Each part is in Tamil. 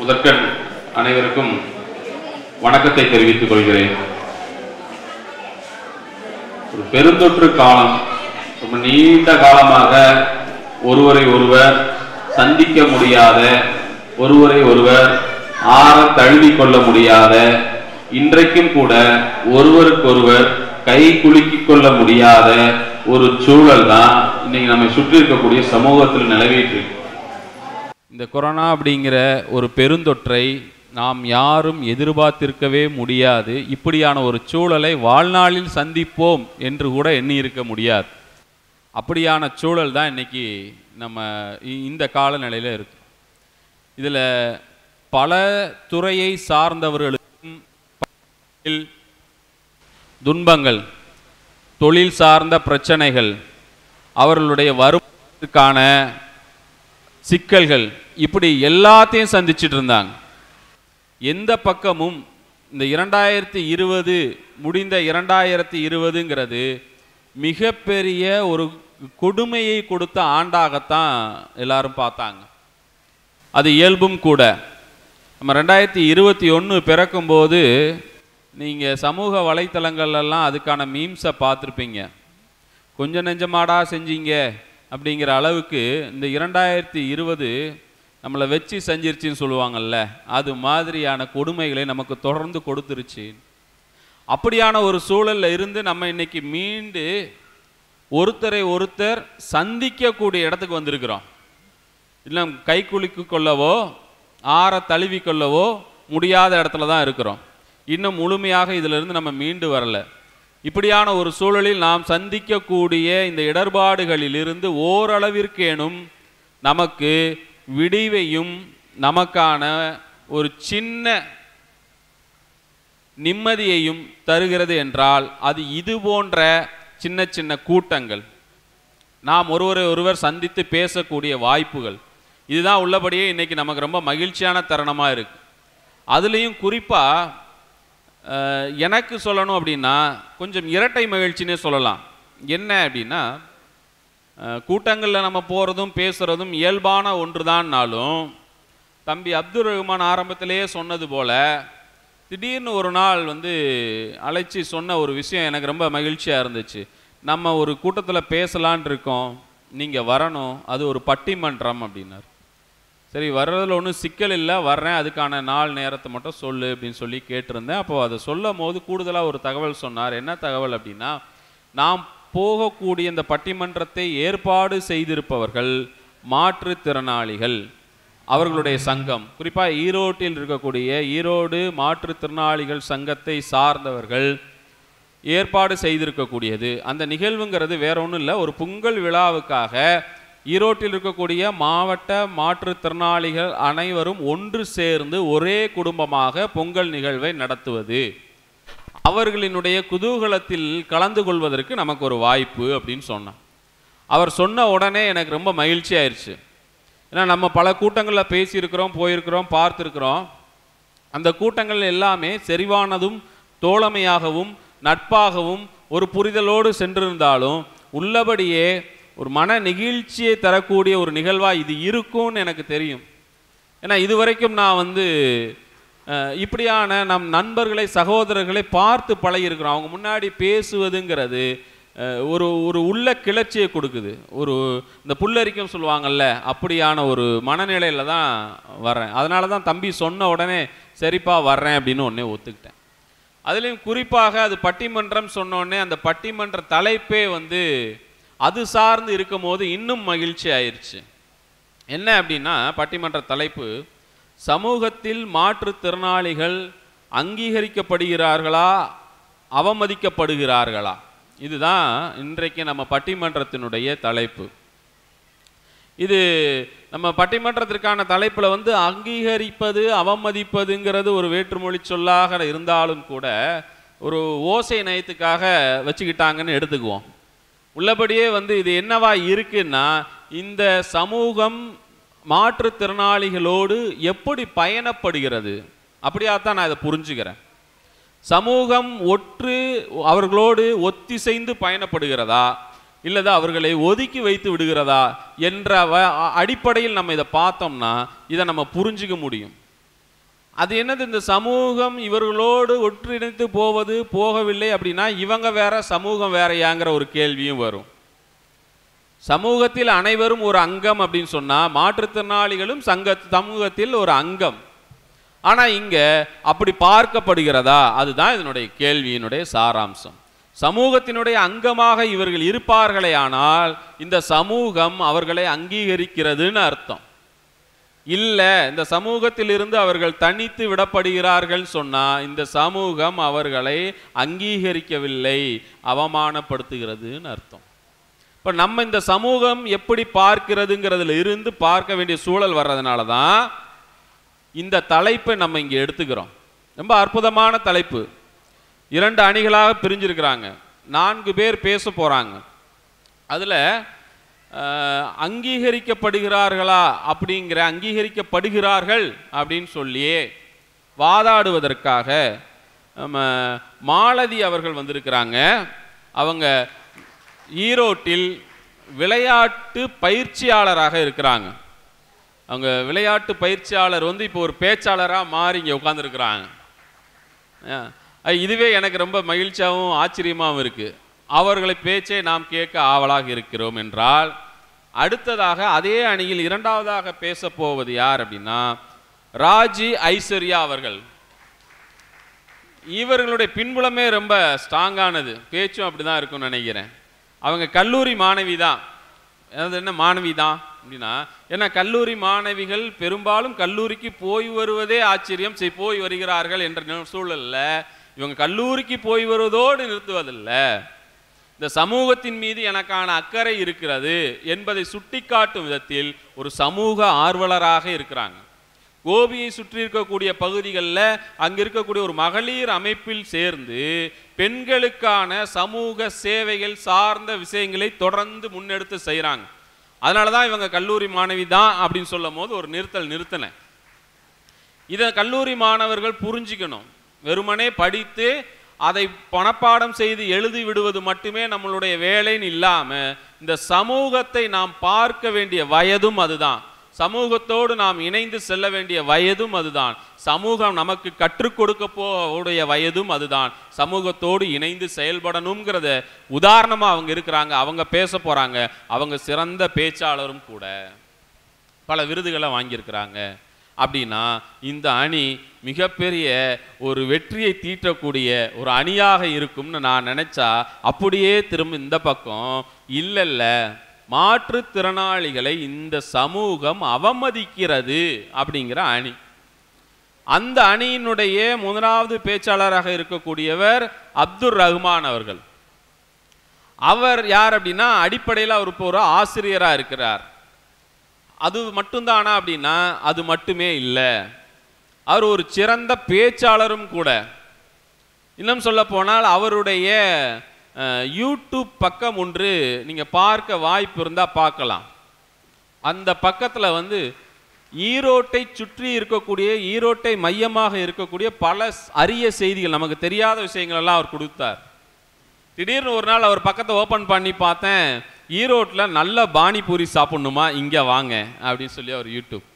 முதற்கண் அனைவருக்கும் வணக்கத்தை தெரிவித்துக் கொள்கிறேன். ஒரு பெருந்தொற்று காலம், ரொம்ப நீண்ட காலமாக ஒருவரை ஒருவர் சந்திக்க முடியாத, ஒருவரை ஒருவர் ஆற தழுவிக் கொள்ள முடியாத, இன்றைக்கும் கூட ஒருவருக்கொருவர் கை குலுக்கிக் கொள்ள முடியாத ஒரு சூழல் தான் இன்னைக்கு நம்மை சுற்றி இருக்கக்கூடிய சமூகத்தில் நிலவிட்டு இருக்கு. இந்த கொரோனா அப்படிங்கிற ஒரு பெருந்தொற்றை நாம் யாரும் எதிர்பார்த்திருக்கவே முடியாது. இப்படியான ஒரு சூழலை வாழ்நாளில் சந்திப்போம் என்று கூட எண்ணி இருக்க முடியாது. அப்படியான சூழல் தான் இன்னைக்கு நம்ம இந்த காலநிலையில் இருக்கு. இதில் பல துறையை சார்ந்தவர்களுக்கும் துன்பங்கள், தொழில் சார்ந்த பிரச்சனைகள், அவர்களுடைய வருமானத்துக்கான சிக்கல்கள், இப்படி எல்லாத்தையும் சந்திச்சுட்டு இருந்தாங்க. எந்த பக்கமும் இந்த 2020 முடிந்த 2020ங்கிறது மிகப்பெரிய ஒரு கொடுமையை கொடுத்த ஆண்டாகத்தான் எல்லாரும் பார்த்தாங்க. அது இயல்பும் கூட. நம்ம 2021 பிறக்கும்போது நீங்கள் சமூக வலைத்தளங்கள்லாம் அதுக்கான மீம்ஸை பார்த்துருப்பீங்க. கொஞ்சம் நெஞ்சமாடா செஞ்சீங்க அப்படிங்கிற அளவுக்கு இந்த 2020 நம்மளை வச்சு செஞ்சிருச்சின்னு சொல்லுவாங்கள்ல, அது மாதிரியான கொடுமைகளை நமக்கு தொடர்ந்து கொடுத்துருச்சு. அப்படியான ஒரு சூழலில் இருந்து நம்ம இன்னைக்கு மீண்டு ஒருத்தரை ஒருத்தர் சந்திக்கக்கூடிய இடத்துக்கு வந்திருக்கிறோம். இல்லை கை குலுக்கி கொள்ளவோ ஆற தழுவி கொள்ளவோ முடியாத இடத்துல தான் இருக்கிறோம். இன்னும் முழுமையாக இதிலிருந்து நம்ம மீண்டு வரல. இப்படியான ஒரு சூழலில் நாம் சந்திக்கக்கூடிய இந்த இடர்பாடுகளிலிருந்து ஓரளவிற்கேனும் நமக்கு விடிவையும் நமக்கான ஒரு சின்ன நிம்மதியையும் தருகிறது என்றால் அது இது போன்ற சின்ன சின்ன கூட்டங்கள், நாம் ஒருவரை ஒருவர் சந்தித்து பேசக்கூடிய வாய்ப்புகள், இதுதான் உள்ளபடியே இன்னைக்கு நமக்கு ரொம்ப மகிழ்ச்சியான தருணமாக இருக்கு. அதுலேயும் குறிப்பாக எனக்கு சொல்லணும் அப்படின்னா கொஞ்சம் இரட்டை மகிழ்ச்சினே சொல்லலாம். என்ன அப்படின்னா, கூட்டங்களில் நம்ம போகிறதும் பேசுகிறதும் இயல்பான ஒன்று தான்னாலும் தம்பி அப்துல் ரஹ்மான் ஆரம்பத்திலேயே சொன்னது போல் திடீர்னு ஒரு நாள் அழைச்சி சொன்ன ஒரு விஷயம் எனக்கு ரொம்ப மகிழ்ச்சியாக இருந்துச்சு. நம்ம ஒரு கூட்டத்தில் பேசலான் இருக்கோம், நீங்கள் வரணும், அது ஒரு பட்டிமன்றம் அப்படின்னார். சரி, வர்றதில் ஒன்றும் சிக்கல் இல்லை, வர்றேன், அதுக்கான நாள் நேரத்தை மட்டும் சொல்லு அப்படின்னு சொல்லி கேட்டிருந்தேன். அப்போது அதை சொல்லும் போது கூடுதலாக ஒரு தகவல் சொன்னார். என்ன தகவல் அப்படின்னா, நாம் போகக்கூடிய இந்த பட்டிமன்றத்தை ஏற்பாடு செய்திருப்பவர்கள் மாற்றுத்திறனாளிகள், அவர்களுடைய சங்கம், குறிப்பாக ஈரோட்டில் இருக்கக்கூடிய ஈரோடு மாற்றுத்திறனாளிகள் சங்கத்தை சார்ந்தவர்கள் ஏற்பாடு செய்திருக்கக்கூடியது. அந்த நிகழ்வுங்கிறது வேற ஒன்றும் இல்லை, ஒரு பொங்கல் விழாவுக்காக ஈரோட்டில் இருக்கக்கூடிய மாவட்ட மாற்றுத்திறனாளிகள் அனைவரும் ஒன்று சேர்ந்து ஒரே குடும்பமாக பொங்கல் நிகழ்வை நடத்துவது, அவர்களினுடைய குதூகலத்தில் கலந்து கொள்வதற்கு நமக்கு ஒரு வாய்ப்பு அப்படின்னு சொன்னார். அவர் சொன்ன உடனே எனக்கு ரொம்ப மகிழ்ச்சி ஆயிடுச்சு. ஏன்னா நம்ம பல கூட்டங்களில் பேசியிருக்கிறோம், போயிருக்கிறோம், பார்த்துருக்கிறோம். அந்த கூட்டங்கள் எல்லாமே செறிவானதும் தோழமையாகவும் நட்பாகவும் ஒரு புரிதலோடு சென்றிருந்தாலும் உள்ளபடியே ஒரு மன நெகிழ்ச்சியை தரக்கூடிய ஒரு நிகழ்வாக இது இருக்கும்னு எனக்கு தெரியும். ஏன்னா இதுவரைக்கும் நான் இப்படியான நம் நண்பர்களை சகோதரர்களை பார்த்து பழகியிருக்கிறோம். அவங்க முன்னாடி பேசுவதுங்கிறது ஒரு ஒரு உள்ள கிளர்ச்சியை கொடுக்குது. இந்த புல்லரிக்கும் சொல்லுவாங்கள்ல, அப்படியான ஒரு மனநிலையில் தான் வர்றேன். அதனால தான் தம்பி சொன்ன உடனே சரிப்பா வர்றேன் அப்படின்னு ஒன்றே ஒத்துக்கிட்டேன். அதுலேயும் குறிப்பாக அது பட்டிமன்றம் சொன்னோடனே அந்த பட்டிமன்ற தலைப்பே அது சார்ந்து இருக்கும் போது இன்னும் மகிழ்ச்சி ஆயிடுச்சு. என்ன அப்படின்னா, பட்டிமன்ற தலைப்பு சமூகத்தில் மாற்றுத்திறனாளிகள் அங்கீகரிக்கப்படுகிறார்களா அவமதிக்கப்படுகிறார்களா, இதுதான் இன்றைக்கு நம்ம பட்டிமன்றத்தினுடைய தலைப்பு. இது நம்ம பட்டிமன்றத்திற்கான தலைப்பில் அங்கீகரிப்பது அவமதிப்பதுங்கிறது ஒரு வேற்றுமொழி சொல்லாக இருந்தாலும் கூட ஒரு ஓசை நயத்துக்காக வச்சுக்கிட்டாங்கன்னு எடுத்துக்குவோம். உள்ளபடியே இது என்னவா இருக்குன்னா, இந்த சமூகம் மாற்றுத்திறனாளிகளோடு எப்படி பயணப்படுகிறது, அப்படியாத்தான் நான் இதை புரிஞ்சுக்கிறேன். சமூகம் அவர்களோடு ஒத்திசைந்து பயணப்படுகிறதா இல்லது அவர்களை ஒதுக்கி வைத்து விடுகிறதா என்ற அடிப்படையில் நம்ம இதை பார்த்தோம்னா இதை நம்ம புரிஞ்சுக்க முடியும். அது என்னது, இந்த சமூகம் இவர்களோடு ஒன்றிணைத்து போகவில்லை அப்படின்னா இவங்க வேற சமூகம் வேறையாங்கிற ஒரு கேள்வியும் வரும். சமூகத்தில் அனைவரும் ஒரு அங்கம் அப்படின்னு சொன்னா மாற்றுத்திறனாளிகளும் சமூகத்தில் ஒரு அங்கம். ஆனா இங்க அப்படி பார்க்கப்படுகிறதா? அதுதான் இதனுடைய கேள்வியினுடைய சாராம்சம். சமூகத்தினுடைய அங்கமாக இவர்கள் இருப்பார்களே ஆனால் இந்த சமூகம் அவர்களை அங்கீகரிக்கிறதுன்னு அர்த்தம். இல்லை, இந்த சமூகத்தில் இருந்து அவர்கள் தனித்து விடப்படுகிறார்கள் சொன்னா இந்த சமூகம் அவர்களை அங்கீகரிக்கவில்லை, அவமானப்படுத்துகிறதுன்னு அர்த்தம். இப்போ நம்ம இந்த சமூகம் எப்படி பார்க்கிறதுங்கிறதுல இருந்து பார்க்க வேண்டிய சூழல் வர்றதுனால தான் இந்த தலைப்பை நம்ம இங்கே எடுத்துக்கிறோம். ரொம்ப அற்புதமான தலைப்பு. 2 அணிகளாக பிரிஞ்சிருக்கிறாங்க. 4 பேர் பேச போகிறாங்க. அதில் அங்கீகரிக்கப்படுகிறார்களா அப்படிங்கிற அங்கீகரிக்கப்படுகிறார்கள் அப்படின்னு சொல்லியே வாதாடுவதற்காக நம்ம மாலதி அவர்கள் வந்திருக்கிறாங்க. அவங்க ஈரோட்டில் விளையாட்டு பயிற்சியாளராக இருக்கிறாங்க. அவங்க விளையாட்டு பயிற்சியாளர் இப்போ ஒரு பேச்சாளராக மாறி இங்கே உட்காந்துருக்குறாங்க. இதுவே எனக்கு ரொம்ப மகிழ்ச்சியாகவும் ஆச்சரியமாகவும் இருக்குது. அவர்களை பேச்சை நாம் கேட்க ஆவலாக இருக்கிறோம் என்றால், அடுத்ததாக அதே அணியில் 2வதாக பேச போவது யார் அப்படின்னா ராஜி ஐஸ்வர்யா அவர்கள். இவர்களுடைய பின்புலமே ரொம்ப ஸ்ட்ராங்கானது, பேச்சும் அப்படி தான் இருக்கும்னு நினைக்கிறேன். அவங்க கல்லூரி மாணவி தான். அது என்ன மாணவி தான் அப்படின்னா, ஏன்னா கல்லூரி மாணவிகள் பெரும்பாலும் கல்லூரிக்கு போய் வருவதே ஆச்சரியம், போய் வருகிறார்கள் என்ற சூழலில் இவங்க கல்லூரிக்கு போய் வருவதோடு நிறுத்துவதில்லை. இந்த சமூகத்தின் மீது எனக்கான அக்கறை இருக்கிறது என்பதை சுட்டிக்காட்டும் விதத்தில் ஒரு சமூக ஆர்வலராக இருக்கிறாங்க. கோபியை சுற்றி இருக்கக்கூடிய பகுதிகளில் அங்கே இருக்கக்கூடிய ஒரு மகளிர் அமைப்பில் சேர்ந்து பெண்களுக்கான சமூக சேவைகள் சார்ந்த விஷயங்களை தொடர்ந்து முன்னெடுத்து செய்கிறாங்க. அதனால தான் இவங்க கல்லூரி மாணவி தான் அப்படின்னு சொல்லும் போது ஒரு நிறுத்தினேன். இதை கல்லூரி மாணவர்கள் புரிஞ்சுக்கணும். வெறுமனே படித்து அதை பணப்பாடம் செய்து எழுதி விடுவது மட்டுமே நம்மளுடைய வேலைன்னு இல்லாமல் இந்த சமூகத்தை நாம் பார்க்க வேண்டிய வயதும் அதுதான். சமூகத்தோடு நாம் இணைந்து செல்ல வேண்டிய வயதும் அதுதான். சமூகம் நமக்கு கற்றுக் கொடுக்க போடைய வயதும் அதுதான். சமூகத்தோடு இணைந்து செயல்படணுங்கிறத உதாரணமாக அவங்க இருக்கிறாங்க. அவங்க பேச போகிறாங்க. அவங்க சிறந்த பேச்சாளரும் கூட, பல விருதுகளை வாங்கியிருக்கிறாங்க. அப்படின்னா இந்த அணி மிகப்பெரிய ஒரு வெற்றியை தீட்டக்கூடிய ஒரு அணியாக இருக்கும்னு நான் நினச்சா, அப்படியே திரும்ப இந்த பக்கம் இல்லை, மாற்றுத்திறனாளிகளை இந்த சமூகம் அவமதிக்கிறது அப்படிங்கிற அணி. அந்த அணியினுடைய 1வது பேச்சாளராக இருக்கக்கூடியவர் அப்துல் ரஹ்மான் அவர்கள். அவர் யார் அப்படின்னா, அடிப்படையில் அவர் இப்போ ஒரு ஆசிரியராக இருக்கிறார். அது மட்டும்தானா அப்படின்னா அது மட்டுமே இல்லை, அவர் ஒரு சிறந்த பேச்சாளரும் கூட. இன்னும் சொல்ல போனால் அவருடைய யூடியூப் பக்கம் ஒன்று நீங்கள் பார்க்க வாய்ப்பு இருந்தால் பார்க்கலாம். அந்த பக்கத்தில் ஈரோட்டை சுற்றி இருக்கக்கூடிய, ஈரோட்டை மையமாக இருக்கக்கூடிய பல அரிய செய்திகள், நமக்கு தெரியாத விஷயங்கள் எல்லாம் அவர் கொடுத்தார். திடீர்னு ஒரு நாள் அவர் பக்கத்தை ஓப்பன் பண்ணி பார்த்தேன், ஈரோட்டில் நல்ல பானிபூரி சாப்பிட்ணுமா, இங்கே வாங்க அப்படின்னு சொல்லி அவர் யூடியூப்.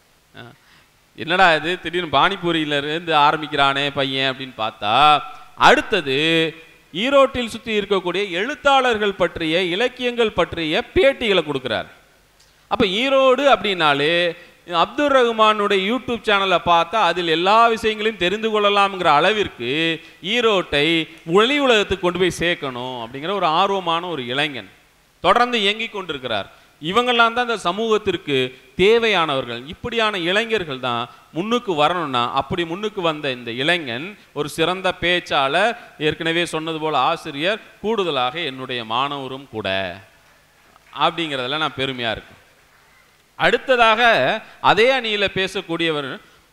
என்னடா இது திடீர்னு பானிபூரியிலேருந்து ஆரம்பிக்கிறானே பையன் அப்படின்னு பார்த்தா, அடுத்தது ஈரோட்டில் சுற்றி இருக்கக்கூடிய எழுத்தாளர்கள் பற்றிய, இலக்கியங்கள் பற்றிய பேட்டிகளை கொடுக்குறார். அப்போ ஈரோடு அப்படின்னாலே அப்துல் ரஹ்மானுடைய யூடியூப் சேனலை பார்த்தா அதில் எல்லா விஷயங்களையும் தெரிந்து கொள்ளலாம்ங்கிற அளவிற்கு ஈரோட்டை ஒளி உலகத்துக்கு கொண்டு போய் சேர்க்கணும் அப்படிங்கிற ஒரு ஆர்வமான ஒரு இளைஞன் தொடர்ந்து இயங்கி கொண்டிருக்கிறார். இவங்கெல்லாம் தான் இந்த சமூகத்திற்கு தேவையானவர்கள். இப்படியான இளைஞர்கள் தான் முன்னுக்கு வரணும்னா, அப்படி முன்னுக்கு வந்த இந்த இளைஞன் ஒரு சிறந்த பேச்சாளர், ஏற்கனவே சொன்னது போல் ஆசிரியர், கூடுதலாக என்னுடைய மாணவரும் கூட அப்படிங்கிறதுல நான் பெருமையாக இருக்கேன். அடுத்ததாக அதே அணியில் பேசக்கூடியவர்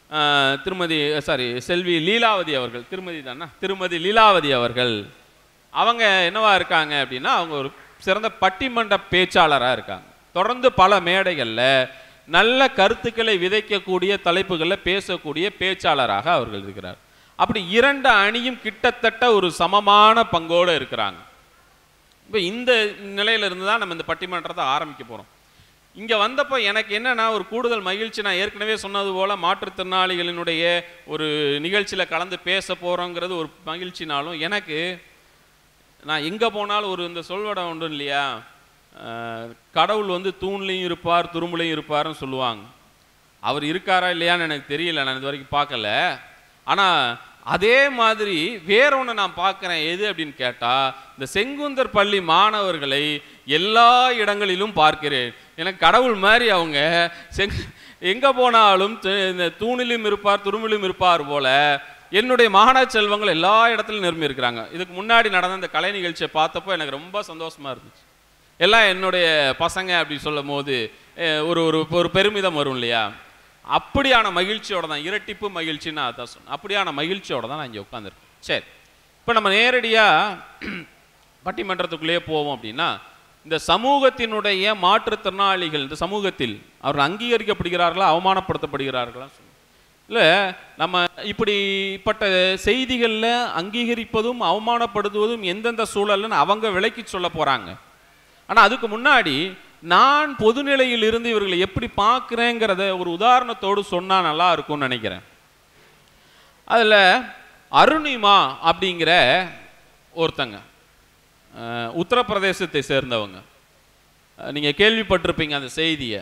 செல்வி லீலாவதி அவர்கள். திருமதி லீலாவதி அவர்கள். அவங்க என்னவா இருக்காங்க அப்படின்னா, அவங்க ஒரு சிறந்த பட்டிமன்ற பேச்சாளராக இருக்காங்க. தொடர்ந்து பல மேடைகளில் நல்ல கருத்துக்களை விதைக்கக்கூடிய தலைப்புகளில் பேசக்கூடிய பேச்சாளராக அவர்கள் இருக்கிறார். அப்படி 2 அணியும் கிட்டத்தட்ட ஒரு சமமான பங்கோடு இருக்கிறாங்க. இப்போ இந்த நிலையிலிருந்து தான் நம்ம இந்த பட்டிமன்றத்தை ஆரம்பிக்க போகிறோம். இங்கே வந்தப்போ எனக்கு என்னன்னா ஒரு கூடுதல் மகிழ்ச்சி. நான் ஏற்கனவே சொன்னது போல் மாற்றுத்திறனாளிகளினுடைய ஒரு நிகழ்ச்சியில் கலந்து பேச போகிறோங்கிறது ஒரு மகிழ்ச்சினாலும், எனக்கு நான் எங்கே போனாலும் ஒரு இந்த சொல்வடம் உண்டு இல்லையா, கடவுள் வந்து தூண்லையும் இருப்பார் துரும்புலையும் இருப்பார்னு சொல்லுவாங்க. அவர் இருக்காரா இல்லையான்னு எனக்கு தெரியல, நான் இது வரைக்கும் பார்க்கல. ஆனால் அதே மாதிரி வேற ஒன்று நான் பார்க்குறேன். எது அப்படின்னு கேட்டால், இந்த செங்குந்தர் பள்ளி மாணவர்களை எல்லா இடங்களிலும் பார்க்கிறேன். எனக்கு கடவுள் மாதிரி அவங்க எங்கே போனாலும் இந்த தூணிலும் இருப்பார் துரும்பிலும் இருப்பார் போல என்னுடைய மாணவ செல்வங்கள் எல்லா இடத்துலையும் நிரம்பி இருக்கிறாங்க. இதுக்கு முன்னாடி நடந்த இந்த கலை நிகழ்ச்சியை பார்த்தப்போ எனக்கு ரொம்ப சந்தோஷமாக இருந்துச்சு. எல்லாம் என்னுடைய பசங்க அப்படி சொல்லும் போது ஒரு ஒரு பெருமிதம் வரும் இல்லையா. அப்படியான மகிழ்ச்சியோட தான், இரட்டிப்பு மகிழ்ச்சின்னு அதான் சொன்னேன். அப்படியான மகிழ்ச்சியோட தான் நான் இங்கே உட்காந்துருக்கேன். சரி, இப்போ நம்ம நேரடியாக பட்டிமன்றத்துக்குள்ளேயே போவோம். அப்படின்னா, இந்த சமூகத்தினுடைய மாற்றுத்திறனாளிகள் இந்த சமூகத்தில் அவர்கள் அங்கீகரிக்கப்படுகிறார்களா அவமானப்படுத்தப்படுகிறார்களா இல்லை, நம்ம இப்படிப்பட்ட செய்திகளில் அங்கீகரிப்பதும் அவமானப்படுத்துவதும் எந்தெந்த சூழல்னு அவங்க விளக்கி சொல்ல போகிறாங்க. ஆனால் அதுக்கு முன்னாடி நான் பொதுநிலையில் இருந்து இவர்களை எப்படி பார்க்குறேங்கிறத ஒரு உதாரணத்தோடு சொன்னால் நல்லா இருக்கும்னு நினைக்கிறேன். அதில் அருணிமா அப்படிங்கிற ஒருத்தங்க உத்தரப்பிரதேசத்தை சேர்ந்தவங்க. நீங்கள் கேள்விப்பட்டிருப்பீங்க அந்த செய்தியை.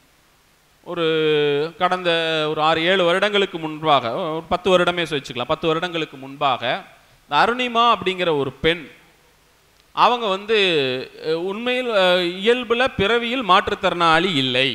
கடந்த ஒரு 6-7 வருடங்களுக்கு முன்பாக, ஒரு 10 வருடமே வச்சுக்கலாம், 10 வருடங்களுக்கு முன்பாக இந்த அருணிமா அப்படிங்கிற ஒரு பெண், அவங்க வந்து உண்மையில் இயல்பில் பிறவியில் மாற்றுத்திறனாளி இல்லை.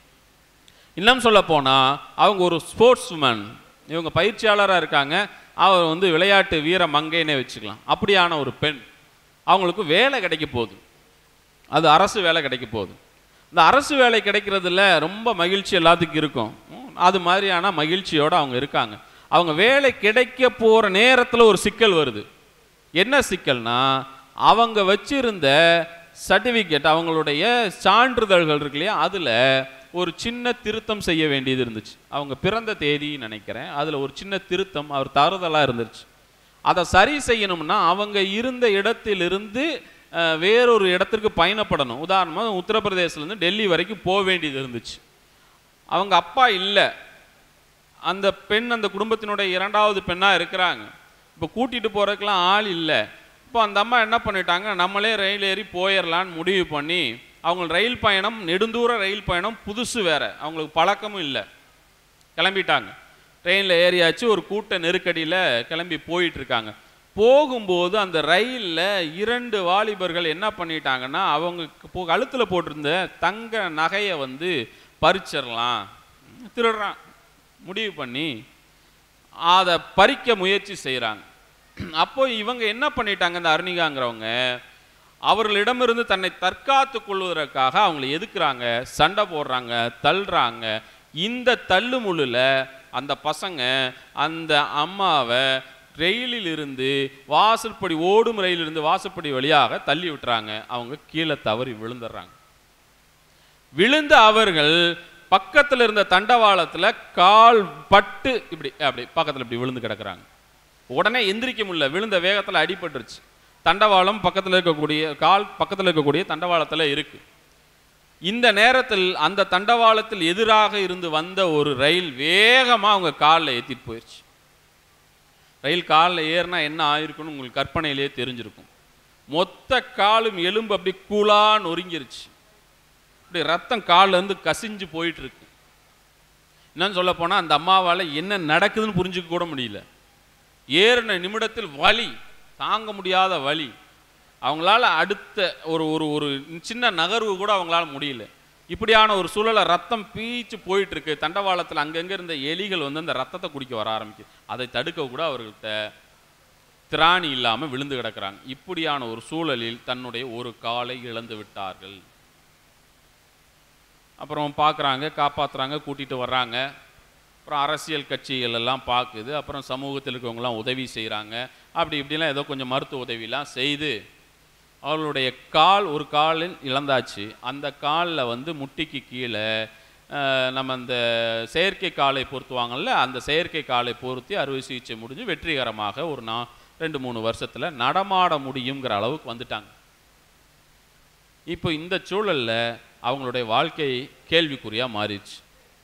இன்னும் சொல்ல போனால் அவங்க ஒரு ஸ்போர்ட்ஸ் உமன், இவங்க பயிற்சியாளராக இருக்காங்க. அவர் வந்து விளையாட்டு வீர மங்கைன்னே வச்சுக்கலாம். அப்படியான ஒரு பெண், அவங்களுக்கு வேலை கிடைக்க போகுது. அது அரசு வேலை கிடைக்க போகுது. இந்த அரசு வேலை கிடைக்கிறதுல ரொம்ப மகிழ்ச்சி எல்லாத்துக்கும் இருக்கும். அது மாதிரியான மகிழ்ச்சியோடு அவங்க இருக்காங்க. அவங்க வேலை கிடைக்க போகிற நேரத்தில் ஒரு சிக்கல் வருது. என்ன சிக்கல்னா, அவங்க வச்சிருந்த சர்டிஃபிகேட், அவங்களுடைய சான்றிதழ்கள் இருக்கு இல்லையா, அதில் ஒரு சின்ன திருத்தம் செய்ய வேண்டியது இருந்துச்சு. அவங்க பிறந்த தேதி நினைக்கிறேன், அதில் ஒரு சின்ன திருத்தம் அவர் தவறுதலாக இருந்துச்சு. அதை சரி செய்யணும்னா அவங்க இருந்த இடத்திலிருந்து வேறொரு இடத்திற்கு பயணப்படணும். உதாரணமாக உத்தரப்பிரதேசிலேருந்து டெல்லி வரைக்கும் போக வேண்டியது இருந்துச்சு. அவங்க அப்பா இல்லை, அந்த பெண் அந்த குடும்பத்தினுடைய 2வது பெண்ணாக இருக்கிறாங்க. இப்போ கூட்டிகிட்டு போகிறதுக்கெலாம் ஆள் இல்லை. இப்போ அந்த அம்மா என்ன பண்ணிட்டாங்க, நம்மளே ரயில் ஏறி போயிடலான்னு முடிவு பண்ணி, அவங்க ரயில் பயணம் நெடுந்தூர ரயில் பயணம் புதுசு வேறு, அவங்களுக்கு பழக்கமும் இல்லை, கிளம்பிட்டாங்க. ட்ரெயினில் ஏறியாச்சு, ஒரு கூட்ட நெருக்கடியில் கிளம்பி போயிட்டுருக்காங்க. போகும்போது அந்த ரயிலில் 2 வாலிபர்கள் என்ன பண்ணிட்டாங்கன்னா, அவங்க கழுத்தில் போட்டிருந்த தங்க நகையை வந்து பறிச்சிடலாம், திருடுறான் முடிவு பண்ணி அதை பறிக்க முயற்சி செய்கிறாங்க. அப்போ இவங்க என்ன பண்ணிட்டாங்க, இந்த அருணிகாங்கிறவங்க அவர்களிடமிருந்து தன்னை தற்காத்து கொள்வதற்காக அவங்களை எதுக்குறாங்க, சண்டை போடுறாங்க, தள்ளுறாங்க. இந்த தள்ளு முள்ளில் அந்த பசங்க அந்த அம்மாவை ரயிலில் இருந்து வாசல்படி, ஓடும் ரயிலிருந்து வாசல்படி வழியாக தள்ளி விட்டுறாங்க. அவங்க கீழே தவறி விழுந்துடுறாங்க. விழுந்த அவர்கள் பக்கத்தில் இருந்த தண்டவாளத்தில் கால் பட்டு இப்படி அப்படி பக்கத்தில் இப்படி விழுந்து கிடக்குறாங்க. உடனே எந்திரிக்க முடியல, விழுந்த வேகத்தில் அடிபட்டுருச்சு. தண்டவாளம் பக்கத்தில் இருக்கக்கூடிய, கால் பக்கத்தில் இருக்கக்கூடிய தண்டவாளத்தில் இருக்கு. இந்த நேரத்தில் அந்த தண்டவாளத்தில் எதிராக இருந்து வந்த ஒரு ரயில் வேகமாக அவங்க காலில் ஏற்றிட்டு போயிடுச்சு. ரயில் காலில் ஏறினா என்ன ஆயிருக்குன்னு உங்களுக்கு கற்பனையிலே தெரிஞ்சிருக்கும். மொத்த காலும் எலும்பு அப்படி கூழாக நொறுங்கிருச்சு. அப்படி ரத்தம் காலிலேருந்து கசிஞ்சு போயிட்டுருக்கு. என்னன்னு சொல்ல போனால் அந்த அம்மாவால் என்ன நடக்குதுன்னு புரிஞ்சுக்க கூட முடியல. ஏறின நிமிடத்தில் வலி, தாங்க முடியாத வலி. அவங்களால அடுத்த ஒரு ஒரு ஒரு சின்ன நகர்வு கூட அவங்களால முடியல. இப்படியான ஒரு சூழலை ரத்தம் பீச்சு போயிட்டுருக்கு. தண்டவாளத்தில் அங்கங்கே இருந்த எலிகள் வந்து அந்த ரத்தத்தை குடிக்க வர ஆரம்பிக்குது. அதை தடுக்க கூட அவர்கள்ட்ட திராணி இல்லாமல் விழுந்து கிடக்கிறாங்க. இப்படியான ஒரு சூழலில் தன்னுடைய ஒரு காலை இழந்து விட்டார்கள். அப்புறம் பார்க்குறாங்க, காப்பாற்றுறாங்க, கூட்டிகிட்டு வர்றாங்க. அப்புறம் அரசியல் கட்சிகள் எல்லாம் பார்க்குது. அப்புறம் சமூகத்தில் இருக்கவங்களாம் உதவி செய்கிறாங்க. அப்படி இப்படிலாம் ஏதோ கொஞ்சம் மருத்துவ உதவிலாம் செய்து அவர்களுடைய ஒரு காலில் இழந்தாச்சு. அந்த காலில் வந்து முட்டிக்கு கீழே நம்ம அந்த செயற்கை காலை பொருத்துவாங்கள்ல, அந்த செயற்கை காலை பொருத்தி அறுவை சிகிச்சை முடிஞ்சு வெற்றிகரமாக ஒரு 2-3 வருஷத்தில் நடமாட முடியுங்கிற அளவுக்கு வந்துட்டாங்க. இப்போ இந்த சூழலில் அவங்களுடைய வாழ்க்கை கேள்விக்குறியாக மாறிடுச்சு.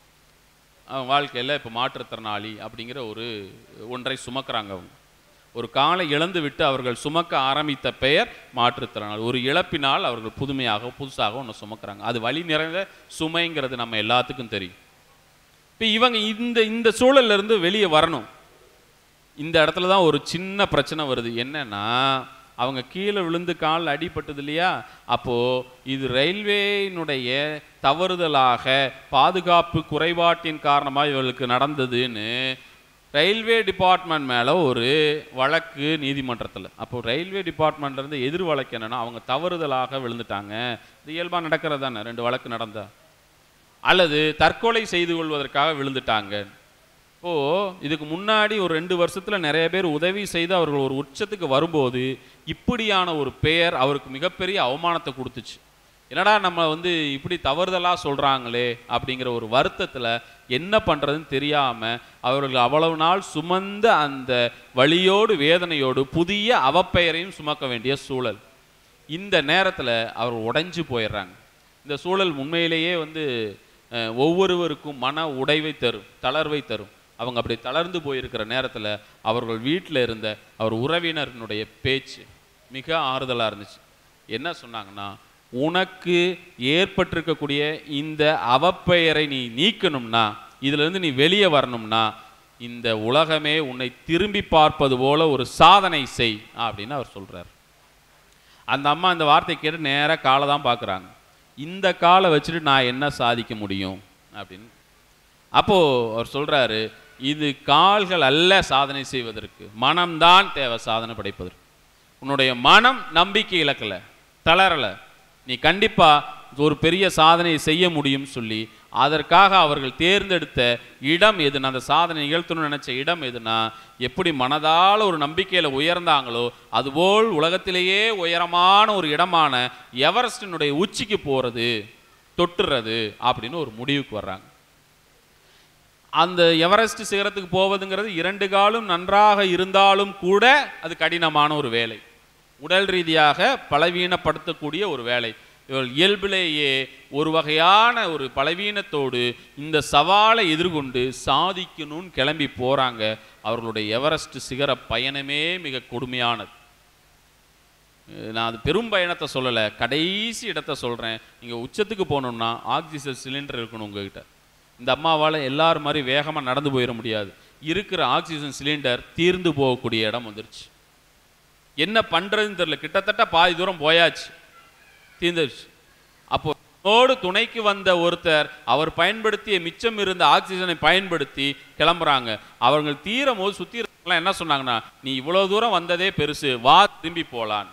அவங்க வாழ்க்கையில் இப்போ மாற்றுத்திறனாளி அப்படிங்கிற ஒன்றை சுமக்கிறாங்க. அவங்க ஒரு காலை இழந்து விட்டு அவர்கள் சுமக்க ஆரம்பித்த பெயர் மாற்றுத்திறனாளி. ஒரு இழப்பினால் அவர்கள் புதுசாக ஒன்று சுமக்கிறாங்க. அது வலி நிறைந்த சுமைங்கிறது நம்ம எல்லாத்துக்கும் தெரியும். இப்போ இவங்க இந்த சூழல்லேருந்து வெளியே வரணும். இந்த இடத்துல தான் ஒரு சின்ன பிரச்சனை வருது. என்னன்னா, அவங்க கீழே விழுந்து காலில் அடிபட்டது இல்லையா, அப்போது இது ரயில்வேயினுடைய தவறுதலாக பாதுகாப்பு குறைபாட்டின் காரணமாக இவர்களுக்கு நடந்ததுன்னு ரயில்வே டிபார்ட்மெண்ட் மேலே ஒரு வழக்கு நீதிமன்றத்தில். அப்போது ரயில்வே டிபார்ட்மெண்ட்லேருந்து எதிர் வழக்கு என்னென்னா, அவங்க தவறுதலாக விழுந்துட்டாங்க. இது இயல்பாக நடக்கிறது தானே, 2 வழக்கு நடந்தா. அல்லது தற்கொலை செய்து கொள்வதற்காக விழுந்துட்டாங்க. இப்போது இதுக்கு முன்னாடி ஒரு 2 வருஷத்தில் நிறைய பேர் உதவி செய்து அவர்கள் ஒரு உச்சத்துக்கு வரும்போது இப்படியான ஒரு பெயர் அவருக்கு மிகப்பெரிய அவமானத்தை கொடுத்துச்சு. என்னடா நம்ம இப்படி தவறுதலாக சொல்கிறாங்களே அப்படிங்கிற ஒரு வருத்தத்தில் என்ன பண்ணுறதுன்னு தெரியாமல் அவர்கள் அவ்வளவு நாள் சுமந்த அந்த வலியோடு வேதனையோடு புதிய அவப்பெயரையும் சுமக்க வேண்டிய சூழல். இந்த நேரத்தில் அவர்கள் உடைஞ்சு போயிடுறாங்க. இந்த சூழல் உண்மையிலேயே ஒவ்வொருவருக்கும் மன உடைவை தரும், தளர்வை தரும். அவங்க அப்படி தளர்ந்து போயிருக்கிற நேரத்தில் அவர்கள் வீட்டில் இருந்த அவர் உறவினரினுடைய பேச்சு மிக ஆறுதலாக இருந்துச்சு. என்ன சொன்னாங்கன்னா, உனக்கு ஏற்பட்டிருக்கக்கூடிய இந்த அவப்பெயரை நீ நீக்கணும்னா, இதிலிருந்து நீ வெளியே வரணும்னா, இந்த உலகமே உன்னை திரும்பி பார்ப்பது போல ஒரு சாதனை செய் அப்படின்னு அவர் சொல்கிறார். அந்த அம்மா இந்த வார்த்தை கேட்டு நேராக காலை தான் பார்க்குறாங்க. இந்த காலை வச்சுட்டு நான் என்ன சாதிக்க முடியும் அப்படின்னு. அப்போது அவர் சொல்கிறாரு, இது கால்கள் அல்ல சாதனை செய்வதற்கு, மனம்தான் தேவை சாதனை படைப்பதற்கு. உன்னுடைய மனம் நம்பிக்கை இழக்கலை, தளரலை, நீ கண்டிப்பாக ஒரு பெரிய சாதனையை செய்ய முடியும் சொல்லி அதற்காக அவர்கள் தேர்ந்தெடுத்த இடம் எதுனா, அந்த சாதனை நிகழ்த்தணும்னு நினச்ச இடம் எதுனா, எப்படி மனதால் ஒரு நம்பிக்கையில் உயர்ந்தாங்களோ அதுபோல் உலகத்திலேயே உயரமான ஒரு இடமான எவரெஸ்டினுடைய உச்சிக்கு போகிறது, தொட்டுறது அப்படின்னு ஒரு முடிவுக்கு வர்றாங்க. அந்த எவரெஸ்ட் சிகரத்துக்கு போவதுங்கிறது 2 காலும் நன்றாக இருந்தாலும் கூட அது கடினமான ஒரு வேலை, உடல் ரீதியாக பலவீனப்படுத்தக்கூடிய ஒரு வேலை. இவர்கள் இயல்பிலேயே ஒரு வகையான ஒரு பலவீனத்தோடு இந்த சவாலை எதிர்கொண்டு சாதிக்கணும்னு கிளம்பி போகிறாங்க. அவர்களுடைய எவரெஸ்ட் சிகர பயணமே மிக கொடுமையானது. நான் அது பெரும் பயணத்தை சொல்லலை, கடைசி இடத்த சொல்கிறேன். நீங்கள் உச்சத்துக்கு போகணுன்னா ஆக்சிஜன் சிலிண்டர் இருக்கணும் உங்ககிட்ட. இந்த அம்மாவால் எல்லாரும் மாதிரி வேகமாக நடந்து போயிட முடியாது. இருக்கிற ஆக்சிஜன் சிலிண்டர் தீர்ந்து போகக்கூடிய இடம் வந்துருச்சு. என்ன பண்ணுறதுன்னு தெரியல. கிட்டத்தட்ட பாதி தூரம் போயாச்சு, தீர்ந்துருச்சு. அப்போது துணைக்கு வந்த ஒருத்தர் அவர் பயன்படுத்திய மிச்சம் இருந்த ஆக்சிஜனை பயன்படுத்தி கிளம்புறாங்க. அவர்கள் தீரும் போது சுற்றி இருக்கலாம் என்ன சொன்னாங்கன்னா, நீ இவ்வளோ தூரம் வந்ததே பெருசு, வா திரும்பி போலான்.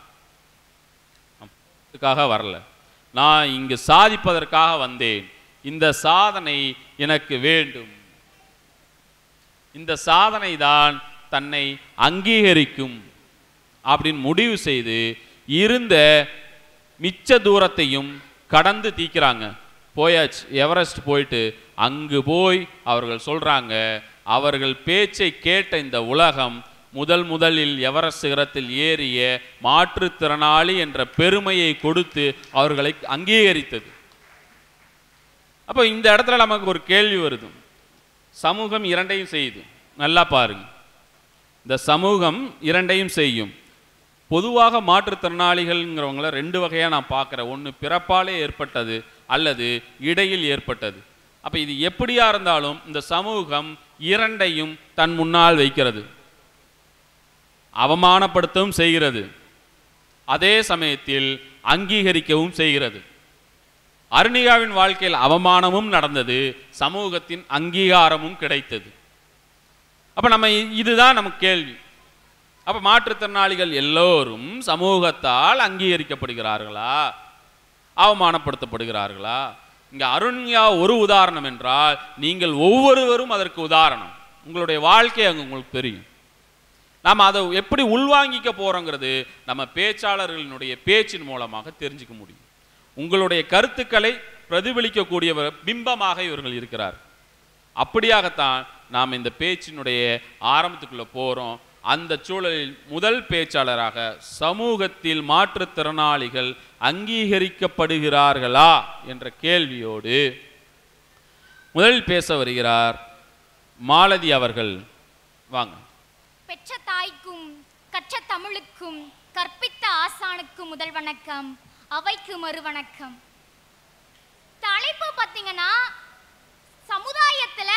வரல, நான் இங்கு சாதிப்பதற்காக வந்தேன், இந்த சாதனை எனக்கு வேண்டும், இந்த சாதனை தான் தன்னை அங்கீகரிக்கும் அப்படின்னு முடிவு செய்து இருந்த மிச்ச தூரத்தையும் கடந்து தீக்கிறாங்க. போயாச்சு, எவரெஸ்ட் போயிட்டு அங்கு போய் அவர்கள் சொல்கிறாங்க, அவர்கள் பேச்சை கேட்ட இந்த உலகம் முதலில் எவரெஸ்ட் சிகரத்தில் ஏறிய மாற்றுத்திறனாளி என்ற பெருமையை கொடுத்து அவர்களை அங்கீகரித்தது. அப்போ இந்த இடத்துல நமக்கு ஒரு கேள்வி வருது. சமூகம் 2ஐயும் செய்யுது, நல்லா பாருங்க. இந்த சமூகம் 2ஐயும் செய்யும். பொதுவாக மாற்றுத்திறனாளிகள்ங்கிறவங்கள 2 வகையாக நான் பார்க்குறேன். ஒன்று பிறப்பாலே ஏற்பட்டது, அல்லது இடையில் ஏற்பட்டது. அப்போ இது எப்படியா இருந்தாலும் இந்த சமூகம் 2ஐயும் தன் முன்னால் வைக்கிறது, அவமானப்படுத்தவும் செய்கிறது, அதே சமயத்தில் அங்கீகரிக்கவும் செய்கிறது. அருணிகாவின் வாழ்க்கையில் அவமானமும் நடந்தது, சமூகத்தின் அங்கீகாரமும் கிடைத்தது. அப்போ இதுதான் நமக்கு கேள்வி. அப்போ மாற்றுத்திறனாளிகள் எல்லோரும் சமூகத்தால் அங்கீகரிக்கப்படுகிறார்களா, அவமானப்படுத்தப்படுகிறார்களா? இங்கே அருண்யா ஒரு உதாரணம் என்றால் நீங்கள் ஒவ்வொருவரும் அதற்கு உதாரணம். உங்களுடைய வாழ்க்கை அங்கே உங்களுக்கு தெரியும். நாம் அதை எப்படி உள்வாங்கிக்க போகிறோங்கிறது நம்ம பேச்சாளர்களினுடைய பேச்சின் மூலமாக தெரிஞ்சுக்க முடியும். உங்களுடைய கருத்துக்களை பிரதிபலிக்கக்கூடிய பிம்பமாக இவர்கள் இருக்கிறார். அப்படியாகத்தான் நாம் இந்த பேச்சினுடைய ஆரம்பத்துக்குள்ளே போகிறோம். அந்த சூழலில் முதல் பேச்சாளராக சமூகத்தில் மாற்றுத்திறனாளிகள் அங்கீகரிக்கப்படுகிறார்களா என்ற கேள்வியோடு முதலில் பேச வருகிறார் மாலதி அவர்கள். வாங்க. பெற்ற தாய்க்கும் கற்ற தமிழுக்கும் கற்பித்த ஆசானுக்கும் முதல் வணக்கம், அவைக்கு மறு வணக்கம். தலைப்பு பார்த்தீங்கன்னா, சமுதாயத்தில்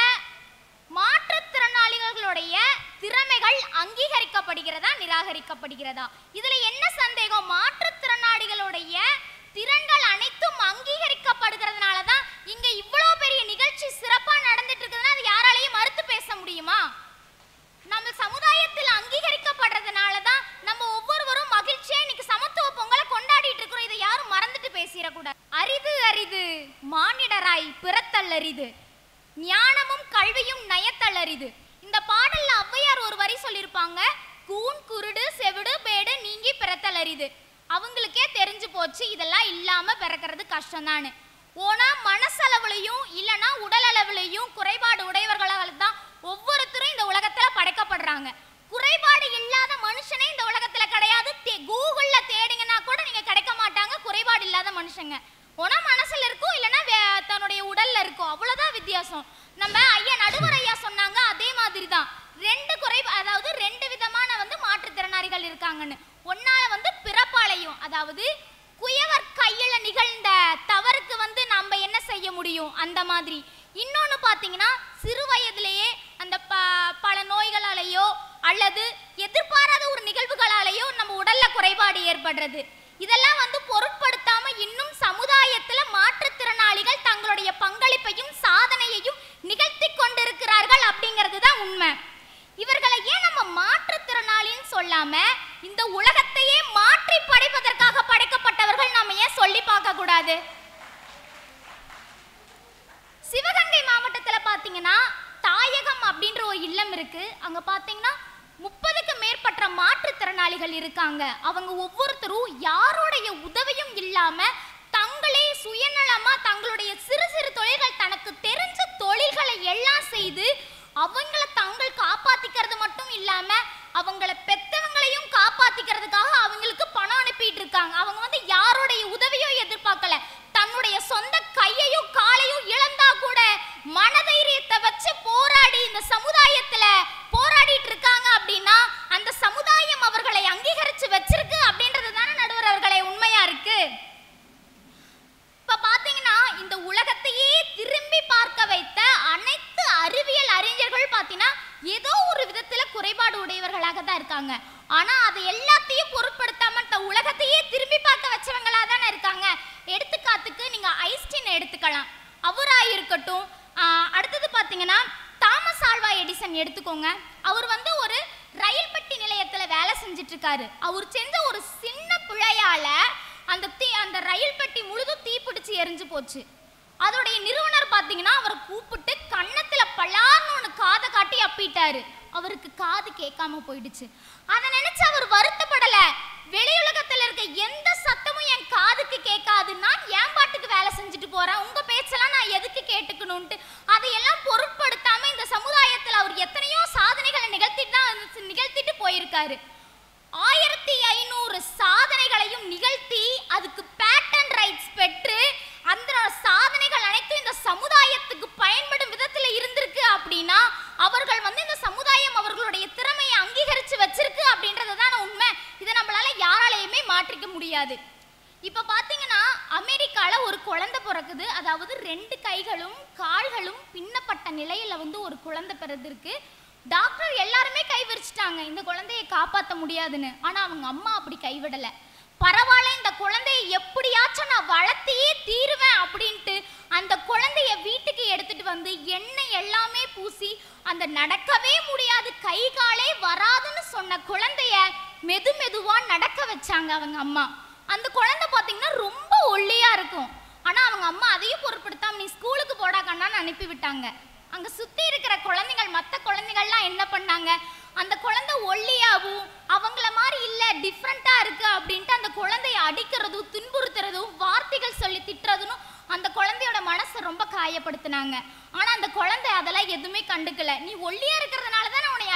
மாற்றுத்திறனாளிகளுடைய திறமைகள் அங்கீகரிக்கப்படுகிறதா நிராகரிக்கப்படுகிறதா? இதுல என்ன சந்தேகம்? மாற்றுத்திறனாளிகளுடைய திறன்கள் அனைத்தும் அங்கீகரிக்கப்படுகிறதுனால தான் இங்க இவ்வளவு பெரிய நிகழ்ச்சி சிறப்பா நடந்துட்டு இருக்குதுன்னா அது யாராலையும் மறுத்து பேச முடியுமா? நம்ம சமுதாயத்தில் அங்கீகரிக்கப்படுறதுனால தான் நம்ம ஒவ்வொருவரும் மகிழ்ச்சியா இன்னைக்கு சமத்துவ பொங்கலை கொண்டாடிட்டு இருக்கிறோம். இதை யாரும் மறந்துட்டு பேசிடக்கூடாது. அரிது அரிது மானிடராய் பிறத்தல் அரிது, ஞானமும் கல்வியும் நயத்தல் அரிது. இந்த பாடல்ல ஔவையார் ஒரு வரி சொல்லியிருப்பாங்க, கூன் குருடு செவிடு பேடு நீங்கி பிறத்தல் அரிது. அவங்களுக்கே தெரிஞ்சு போச்சு இதெல்லாம் இல்லாம பிறக்கிறது கஷ்டம்தானு. ஓனா மனசளவுலையும் இல்லைன்னா உடல் அளவுலையும் குறைபாடு உடையவர்களால் தான் ஒவ்வொருத்தரும் இந்த உலகத்துல படைக்கப்படுறாங்க. குறைபாடு இல்லாத மனுஷனே இந்த உலகத்துல கிடையாது. கூகுள்ல தேடிங்கன்னா கூட நீங்க கிடைக்க மாட்டாங்க குறைபாடு இல்லாத மனுஷங்க. ஓனா மனசுல இருக்கும் இல்லைன்னா தன்னுடைய உடல்ல இருக்கும், அவ்வளவுதான் வித்தியாசம். நம்ம ஐயா நடுவர் ஐயா சொன்னாங்க அதே மாதிரி தான். அதாவது ரெண்டு விதமான மாற்றுத்திறனாளிகள் இருக்காங்கன்னு. ஒன்னால பிறப்பாலையும், அதாவது குயவர் கையில நிகழ்ந்த தவறுக்கு நம்ம என்ன செய்ய முடியும் அந்த மாதிரி. இன்னொன்னு பாத்தீங்கன்னா, சிறு வயதிலேயே அந்த பல நோய்களாலேயோ அல்லது எதிர்பாராத ஒரு நிகழ்வுகளாலேயோ நம்ம உடல்ல குறைபாடு ஏற்படுறது. இதெல்லாம் பொருட்படுத்தாம இன்னும் சமுதாயத்துல மாற்றுத்திறனாளிகள் தங்களுடைய பங்களிப்பையும் சாதனையையும் நிகழ்த்தி கொண்டிருக்கிறார்கள் அப்படிங்கிறது தான் உண்மை. இவர்களை ஏன் நம்ம மாற்றுத்திறனாளின்னு சொல்லாம இந்த உலகத்தையே மாற்றி படைப்பதற்காக படைக்கப்பட்டவர்கள் நாம ஏன் சொல்லி பார்க்க கூடாது? சிவகங்கை மாவட்டத்துல பாத்தீங்கன்னா தாயகம் அப்படின்ற ஒரு இல்லம் இருக்கு. அங்க பாத்தீங்கன்னா 30க்கு மேற்பட்ட மாற்றுத்திறனாளிகள் இருக்காங்க. அவங்க ஒவ்வொருத்தரும் யாருடைய உதவியும் இல்லாம தங்களே சுயநலமா தங்களுடைய சிறு சிறு தொழில்கள், தனக்கு தெரிஞ்ச தொழில்களை எல்லாம் செய்து அவங்கள தங்கள் காப்பாத்திக்கிறது மட்டும் இல்லாம அவங்கள பெத்தவங்களையும் காப்பாத்திக்கிறதுக்காக அவங்களுக்கு பணம் அனுப்பிட்டு இருக்காங்க. அவங்க யாருடைய உதவியும் எதிர்பார்க்கல. தன்னுடைய சொந்த கையையும் காலையும் இழந்தா கூட மனதைரியத்தை வச்சு போராடி இந்த சமுதாயத்துல போராடிட்டு இருக்காங்க. அப்படின்னா அந்த சமுதாயம் அவர்களை அங்கீகரிச்சு வச்சிருக்கு அப்படின்றது தானே நடுவர் அவர்களை உண்மையா இருக்கு. இப்ப பாத்தீங்கன்னா இந்த உலகத்தையே திரும்பி பார்க்க வைத்த அனைத்து அறிவியல் அறிஞர்கள் பாத்தீங்கன்னா ஏதோ ஒரு விதத்துல குறைபாடு உடையவர்களாக தான் இருக்காங்க. ஆனா அதை எல்லாத்தையும் பொருட்படுத்தாம இந்த உலகத்தையே திரும்பி பார்க்க வச்சவங்களா தானே இருக்காங்க. எடுத்துக்காட்டுக்கு நீங்க ஐன்ஸ்டீன் எடுத்துக்கலாம், அவரா இருக்கட்டும். அடுத்தது பாத்தீங்கன்னா தாமஸ் ஆல்வா எடிசன் எடுத்துக்கோங்க. அவர் ஒரு ரயில் பெட்டி நிலையத்துல வேலை செஞ்சுட்டு இருக்காரு. அவர் செஞ்ச ஒரு சின்ன பிழையால அந்த ரயில் பெட்டி முழுதும் தீப்பிடிச்சு எரிஞ்சு போச்சு. அதோடைய நிறுவனர் பாத்தீங்கன்னா அவரை கூப்பிட்டு கன்னத்துல பலார்னு ஒன்று காதை காட்டி அப்பிட்டாரு. அவருக்கு காது கேட்காம போயிடுச்சு. அதை நினைச்சு அவர் வருத்தப்படல. வெளியுலகத்துல இருக்க எந்த சத்தமும் என் காதுக்கு கேட்காது, நான் என் பாட்டுக்கு வேலை செஞ்சுட்டு போறேன், உங்க பேச்செல்லாம் நான் எதுக்கு கேட்டுக்கணும்ட்டு அதையெல்லாம் பொருட்படுத்தாம இந்த சமுதாயத்துல அவர் எத்தனையோ சாதனைகளை நிகழ்த்திட்டு போயிருக்காரு. 1500 சாதனைகளையும் நிகழ்த்தி அதுக்கு பேட்டன் ரைட்ஸ் பெற்று அந்த சாதனைகள் அனைத்தும் இந்த சமுதாயத்துக்கு பயன்படும் விதத்துல இருந்திருக்கு. அப்படின்னா அவர்கள் இந்த சமுதாயம் அவர்களுடைய திறமையை அங்கீகரிச்சு வச்சிருக்கு அப்படின்றது தான் உண்மை. இதை நம்மளால யாராலையுமே மாற்றிக்க முடியாது. இப்ப பாத்தீங்கன்னா அமெரிக்கால ஒரு குழந்தை பிறக்குது. அதாவது 2 கைகளும் கால்களும் பின்னப்பட்ட நிலையில ஒரு குழந்தை பிறந்திருக்கு. டாக்டர் எல்லாருமே கை விரிச்சிட்டாங்க இந்த குழந்தையை காப்பாற்ற முடியாதுன்னு. ஆனா அவங்க அம்மா அப்படி கைவிடல. பரவாயில்ல, இந்த குழந்தையை எப்படியாச்சும் நான் வளர்த்தியே தீருவேன் அப்படின்ட்டு அந்த குழந்தைய வீட்டுக்கு எடுத்துட்டு எண்ணெய் எல்லாமே பூசி அந்த நடக்கவே முடியாது கை காலே வராதுன்னு சொன்ன குழந்தைய மெதுவா நடக்க வச்சாங்க அவங்க அம்மா. அந்த குழந்தை பாத்தீங்கன்னா ரொம்ப ஒல்லியா இருக்கும். ஆனா அவங்க அம்மா அதையும் பொருட்படுத்தாம நீ ஸ்கூலுக்கு போடா கண்ணான்னு அனுப்பி விட்டாங்க. அங்க சுத்தி இருக்கிற குழந்தைகள், மற்ற குழந்தைகள்லாம் என்ன பண்ணாங்க, அந்த குழந்தை ஒல்லியாவும் அவங்கள மாதிரி இல்ல டிஃப்ரெண்டா இருக்கு அப்படின்ட்டு அந்த குழந்தைய அடிக்கிறதும் துன்புறுத்துறதும் வார்த்தைகள் சொல்லி திட்டுறதும் அந்த குழந்தையோட மனசை ரொம்ப காயப்படுத்தினாங்க. ஆனா அந்த குழந்தை அதெல்லாம் எதுவுமே கண்டுக்கல. நீ ஒல்லியா இருக்கிறதுனால தான் உன்னை அடிக்கிறாங்க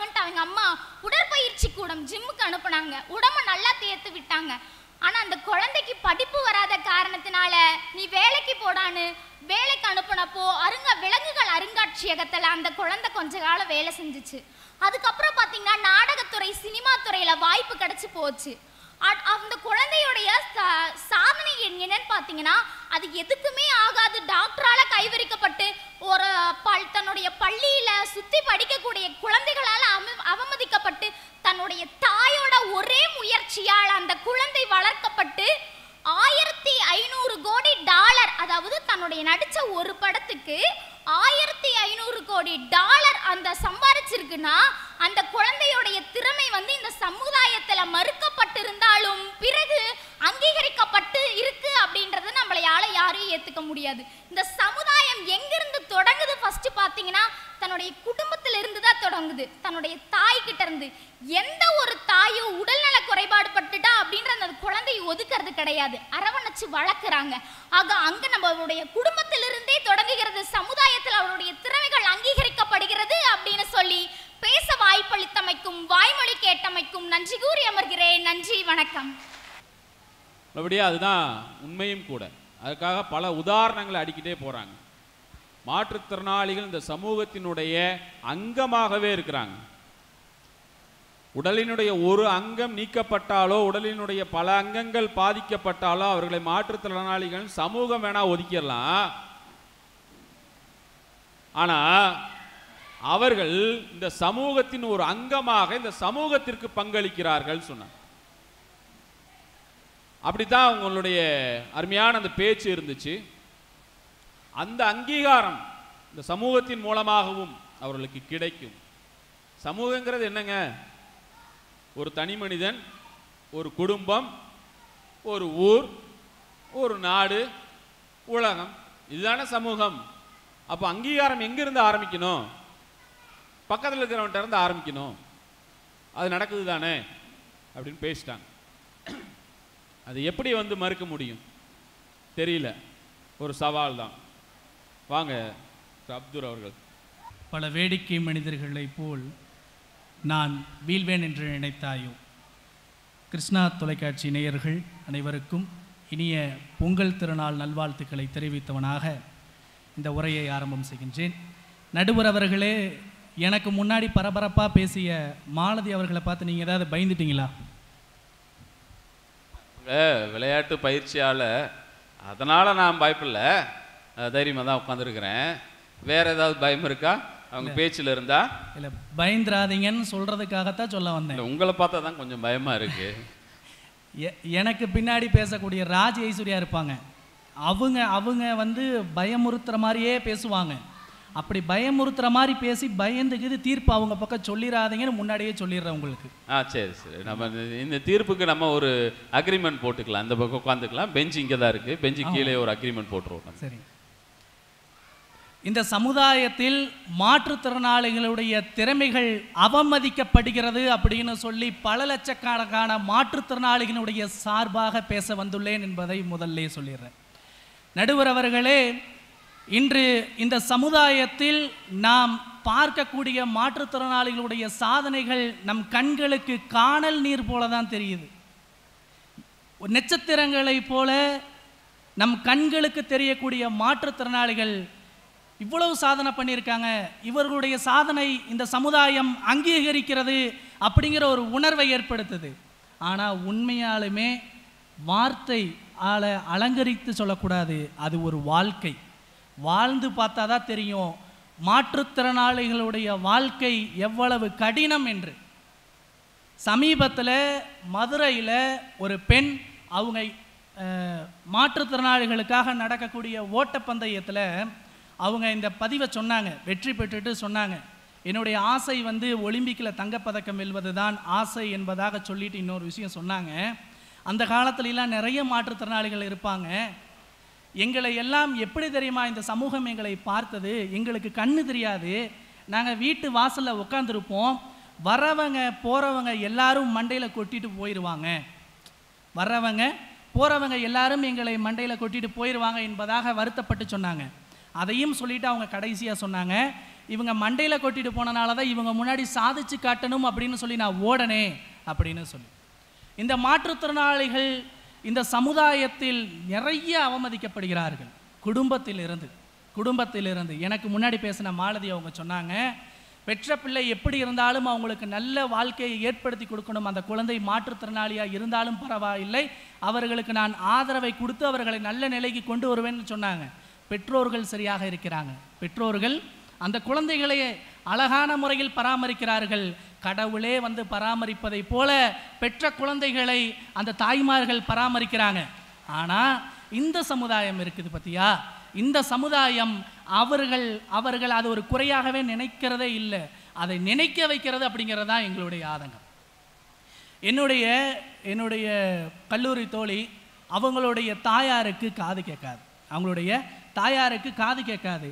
ஆகணும்ட்டு அவங்க அம்மா உடற்பயிற்சி கூடம் ஜிம்முக்கு அனுப்புனாங்க. உடம்ப நல்லா தேர்த்து விட்டாங்க. ஆனா அந்த குழந்தைக்கு படிப்பு வராத காரணத்தினால நீ வேலைக்கு போடான்னு வேலைக்கு அனுப்புனப்போ விலங்குகள் அருங்காட்சியகத்துல அந்த குழந்தை கொஞ்ச காலம் வேலை செஞ்சுச்சு. அதுக்கப்புறம் பாத்தீங்கன்னா நாடகத்துறை, சினிமா துறையில வாய்ப்பு கிடைச்சு போச்சு. அந்த குழந்தையுடைய சாதனை என்னன்னு பாத்தீங்கன்னா, அது எதுக்குமே ஆகாது, டாக்டரால கைவிரிக்கப்பட்டு ஒரு தன்னுடைய பள்ளியில சுத்தி படிக்கக்கூடிய குழந்தைகளால அவமதிக்கப்பட்டு தன்னுடைய தாயோட ஒரே முயற்சியால் அந்த குழந்தை வளர்க்கப்பட்டு $1500 கோடி, அதாவது தன்னுடைய நடிச்ச ஒரு படத்துக்கு $1500 கோடி அந்த சம்பாதிச்சிருக்குன்னா அந்த குழந்தையுடைய திறமை இந்த சமுதாயத்துல மறுக்கப்பட்டிருந்தாலும் பிறகு அங்கீகரிக்கப்பட்டு இருக்கு அப்படின்றது நம்மளால யாரையும் ஏத்துக்க முடியாது. இந்த சமுதாயம் எங்கிருந்து தொடங்குது? ஃபர்ஸ்ட் பாத்தீங்கன்னா தன்னுடைய குடும்பத்தில இருந்து தான் தொடங்குது, தன்னுடைய தாய் கிட்ட இருந்து. எந்த ஒரு தாயும் உடல்நல குறைபாடு பட்டுட்டா அப்படின்ற அந்த குழந்தையை ஒதுக்கிறது கிடையாது, அரவணைச்சு வளர்க்குறாங்க. ஆக அங்க நம்மளுடைய குடும்பத்திலிருந்தே தொடங்குகிறது, சமுதாயத்தில் அவருடைய திறமைகள் அங்கீகரிக்கப்படுகிறது அப்படின்னு சொல்லி பேச வாய்ப்பளித்தமைக்கும் வாய்மொழி கேட்டமைக்கும் நன்றி கூறி அமர்கிறேன். நன்றி, வணக்கம். அப்படியே அதுதான் உண்மையும் கூட. அதுக்காக பல உதாரணங்களை அடிக்கிட்டே போறாங்க. மாற்றுத்திறனாளிகள் இந்த சமூகத்தினுடைய அங்கமாகவே இருக்கிறாங்க. உடலினுடைய ஒரு அங்கம் நீக்கப்பட்டாலோ உடலினுடைய பல அங்கங்கள் பாதிக்கப்பட்டாலோ அவர்களை மாற்றுத்திறனாளிகள் சமூகம் வேணா ஒதுக்கிடலாம். ஆனா அவர்கள் இந்த சமூகத்தின் ஒரு அங்கமாக இந்த சமூகத்திற்கு பங்களிக்கிறார்கள் சொன்னார். அப்படித்தான் அவங்களுடைய அருமையான அந்த பேச்சு இருந்துச்சு. அந்த அங்கீகாரம் இந்த சமூகத்தின் மூலமாகவும் அவர்களுக்கு கிடைக்கும். சமூகங்கிறது என்னங்க? ஒரு தனி மனிதன், ஒரு குடும்பம், ஒரு ஊர், ஒரு நாடு, உலகம், இதுதானே சமூகம். அப்போ அங்கீகாரம் எங்கிருந்து ஆரம்பிக்கணும்? பக்கத்தில் இருக்கிறவன்ட்ட இருந்து ஆரம்பிக்கணும். அது நடக்குது தானே அப்படின்னு பேசிட்டாங்க. அது எப்படி மறுக்க முடியும் தெரியல, ஒரு சவால் தான். வாங்க அப்துல் அவர்கள். பல வேடிக்கை மனிதர்களைப் போல் நான் வீழ்வேன் என்று நினைத்தாயோ. கிருஷ்ணா தொலைக்காட்சி நேயர்கள் அனைவருக்கும் இனிய பொங்கல் திருநாள் நல்வாழ்த்துக்களை தெரிவித்தவனாக இந்த உரையை ஆரம்பம் செய்கின்றேன். நடுவர் அவர்களே, எனக்கு முன்னாடி பரபரப்பாக பேசிய மாலதி அவர்களை பார்த்து நீங்கள் ஏதாவது பயந்துட்டீங்களா? விளையாட்டு பயிற்சியாளர், அதனால் நான் பயப்படல, தைரியமாக தான் உட்காந்துருக்கிறேன். வேற ஏதாவது பயம் இருக்கா அவங்க பேச்சில் இருந்தா? இல்லை, பயந்துராதீங்கன்னு சொல்கிறதுக்காகத்தான் சொல்ல வந்தேன். உங்களை பார்த்தா தான் கொஞ்சம் பயமாக இருக்கு. எனக்கு பின்னாடி பேசக்கூடிய ராஜ் ஐஸ்வர்யா இருப்பாங்க, அவங்க பயமுறுத்துற மாதிரியே பேசுவாங்க. அப்படி பயமுறுத்துற மாதிரி பேசி பயந்துக்குது தீர்ப்பு அவங்க பக்கம் சொல்லிடாதீங்கன்னு முன்னாடியே சொல்லிடுறேன் உங்களுக்கு. சரி சரி, நம்ம இந்த தீர்ப்புக்கு நம்ம ஒரு அக்ரிமெண்ட் போட்டுக்கலாம். இந்த பக்கம் உட்காந்துக்கலாம், பெஞ்ச் இங்கே தான் இருக்குது, பெஞ்சு கீழே ஒரு அக்ரிமெண்ட் போட்டுருவோம். சரி. இந்த சமுதாயத்தில் மாற்றுத்திறனாளிகளுடைய திறமைகள் அவமதிக்கப்படுகிறது அப்படின்னு சொல்லி பல லட்சக்கணக்கான மாற்றுத்திறனாளிகளுடைய சார்பாக பேச வந்துள்ளேன் என்பதை முதல்ல சொல்லிடுறேன். நடுவர் அவர்களே, இன்று இந்த சமுதாயத்தில் நாம் பார்க்கக்கூடிய மாற்றுத்திறனாளிகளுடைய சாதனைகள் நம் கண்களுக்கு காணல் நீர் போல தான் தெரியுது. நட்சத்திரங்களை போல நம் கண்களுக்கு தெரியக்கூடிய மாற்றுத்திறனாளிகள் இவ்வளவு சாதனை பண்ணியிருக்காங்க, இவர்களுடைய சாதனை இந்த சமுதாயம் அங்கீகரிக்கிறது அப்படிங்கிற ஒரு உணர்வை ஏற்படுத்துது. ஆனால் உண்மையாலுமே வார்த்தை அலங்கரித்து சொல்லக்கூடாது, அது ஒரு வாழ்க்கை. வாழ்ந்து பார்த்தா தான் தெரியும் மாற்றுத்திறனாளிகளுடைய வாழ்க்கை எவ்வளவு கடினம் என்று. சமீபத்தில் மதுரையில் ஒரு பெண் அவங்க மாற்றுத்திறனாளிகளுக்காக நடக்கக்கூடிய ஓட்டப்பந்தயத்தில் அவங்க இந்த பதிவை சொன்னாங்க, வெற்றி பெற்றுட்டு சொன்னாங்க, என்னுடைய ஆசை ஒலிம்பிக்கில் தங்கப்பதக்கம் வெல்வது தான் ஆசை என்பதாக சொல்லிட்டு இன்னொரு விஷயம் சொன்னாங்க. அந்த காலத்துலலாம் நிறைய மாற்றுத்திறனாளிகள் இருப்பாங்க, எங்களை எல்லாம் எப்படி தெரியுமா இந்த சமூகம் எங்களை பார்த்தது, எங்களுக்கு கண்ணு தெரியாது, நாங்கள் வீட்டு வாசலில் உட்காந்துருப்போம், வரவங்க போகிறவங்க எல்லாரும் மண்டையில் கொட்டிட்டு போயிடுவாங்க, வரவங்க போகிறவங்க எல்லாரும் எங்களை மண்டையில் கொட்டிட்டு போயிடுவாங்க என்பதாக வருத்தப்பட்டு சொன்னாங்க. அதையும் சொல்லிட்டு அவங்க கடைசியாக சொன்னாங்க, இவங்க மண்டையில் கொட்டிட்டு போனனால தான் இவங்க முன்னாடி சாதிச்சு காட்டணும் அப்படின்னு சொல்லி நான் ஓடனே அப்படின்னு சொல்லி. இந்த மாற்றுத்திறனாளிகள் இந்த சமுதாயத்தில் நிறைய அவமதிக்கப்படுகிறார்கள். குடும்பத்திலிருந்து எனக்கு முன்னாடி பேசின மாலதி அவங்க சொன்னாங்க, பெற்ற பிள்ளை எப்படி இருந்தாலும் அவங்களுக்கு நல்ல வாழ்க்கையை ஏற்படுத்தி கொடுக்கணும். அந்த குழந்தை மாற்றுத்திறனாளியாக இருந்தாலும் பரவாயில்லை, அவர்களுக்கு நான் ஆதரவை கொடுத்து அவர்களை நல்ல நிலைக்கு கொண்டு வருவேன்னு சொன்னாங்க. பெற்றோர்கள் சரியாக இருக்கிறாங்க. பெற்றோர்கள் அந்த குழந்தைகளை அழகான முறையில் பராமரிக்கிறார்கள். கடவுளே வந்து பராமரிப்பதை போல பெற்ற குழந்தைகளை அந்த தாய்மார்கள் பராமரிக்கிறாங்க. ஆனால் இந்த சமுதாயம் இருக்குது பார்த்தியா, இந்த சமுதாயம் அவர்கள் அது ஒரு குறையாகவே நினைக்கிறதே இல்லை. அதை நினைக்க வைக்கிறது அப்படிங்கிறது தான் எங்களுடைய ஆதங்கம். என்னுடைய கல்லூரி தோழி அவங்களுடைய தாயாருக்கு காது கேட்காது.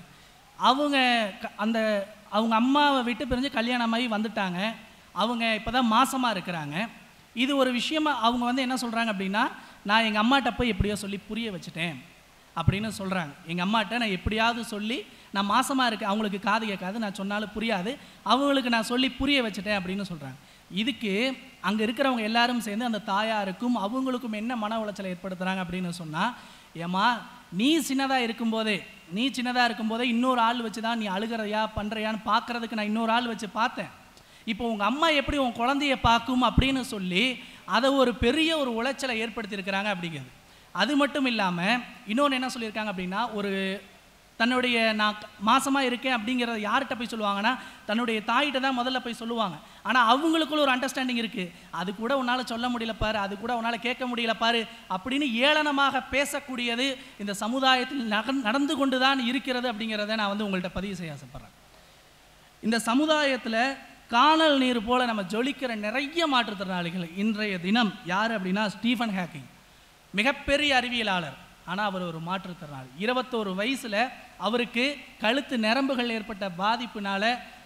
அவங்க அம்மாவை விட்டு பிரிஞ்சு கல்யாணமாகி வந்துட்டாங்க. அவங்க இப்போ தான் மாசமாக இருக்கிறாங்க. இது ஒரு விஷயமா அவங்க வந்து என்ன சொல்கிறாங்க அப்படின்னா, நான் எங்கள் அம்மாட்ட போய் எப்படியோ சொல்லி புரிய வச்சுட்டேன் அப்படின்னு சொல்கிறாங்க. எங்கள் அம்மாட்ட நான் எப்படியாவது சொல்லி, நான் மாசமாக இருக்கேன், அவங்களுக்கு காது கேட்காது, நான் சொன்னாலும் புரியாது, அவங்களுக்கு நான் சொல்லி புரிய வச்சுட்டேன் அப்படின்னு சொல்கிறாங்க. இதுக்கு அங்கே இருக்கிறவங்க எல்லாரும் சேர்ந்து அந்த தாயாருக்கும் அவங்களுக்கும் என்ன மன உளைச்சலை ஏற்படுத்துகிறாங்க அப்படின்னு சொன்னால், ஏம்மா நீ சின்னதாக இருக்கும்போதே இன்னொரு ஆள் வச்சு தான் நீ அழுகிறையா பண்ணுறியான்னு பார்க்குறதுக்கு நான் இன்னொரு ஆள் வச்சு பார்த்தேன். இப்போ உங்கள் அம்மா எப்படி உன் குழந்தைய பார்க்கும் அப்படின்னு சொல்லி அதை ஒரு பெரிய ஒரு உளைச்சலை ஏற்படுத்தியிருக்கிறாங்க அப்படிங்கிறது. அது மட்டும் இல்லாமல் இன்னொன்று என்ன சொல்லியிருக்காங்க அப்படின்னா, தன்னுடைய நான் மாசமாக இருக்கேன் அப்படிங்கிறத யார்கிட்ட போய் சொல்லுவாங்கன்னா, தன்னுடைய தாயிட்ட தான் முதல்ல போய் சொல்லுவாங்க. ஆனால் அவங்களுக்குள்ள ஒரு அண்டர்ஸ்டாண்டிங் இருக்குது, அது கூட உன்னால் சொல்ல முடியல பாரு, அது கூட உன்னால் கேட்க முடியல பாரு அப்படின்னு ஏளனமாக பேசக்கூடியது இந்த சமுதாயத்தில் நடந்து கொண்டு தான் இருக்கிறது அப்படிங்கிறத நான் வந்து உங்கள்கிட்ட பதிவு செய்ய ஆசைப்பட்றேன். இந்த சமுதாயத்தில் காணல் நீர் போல் நம்ம ஜொலிக்கிற நிறைய மாற்றுத்திறனாளிகள் இன்றைய தினம் யார் அப்படின்னா, ஸ்டீஃபன் ஹாக்கிங் மிகப்பெரிய அறிவியலாளர். ஆனால் அவர் ஒரு மாற்றுத்திறனாளி. 21 வயசில் அவருக்கு கழுத்து நரம்புகள் ஏற்பட்ட பாதிப்புனால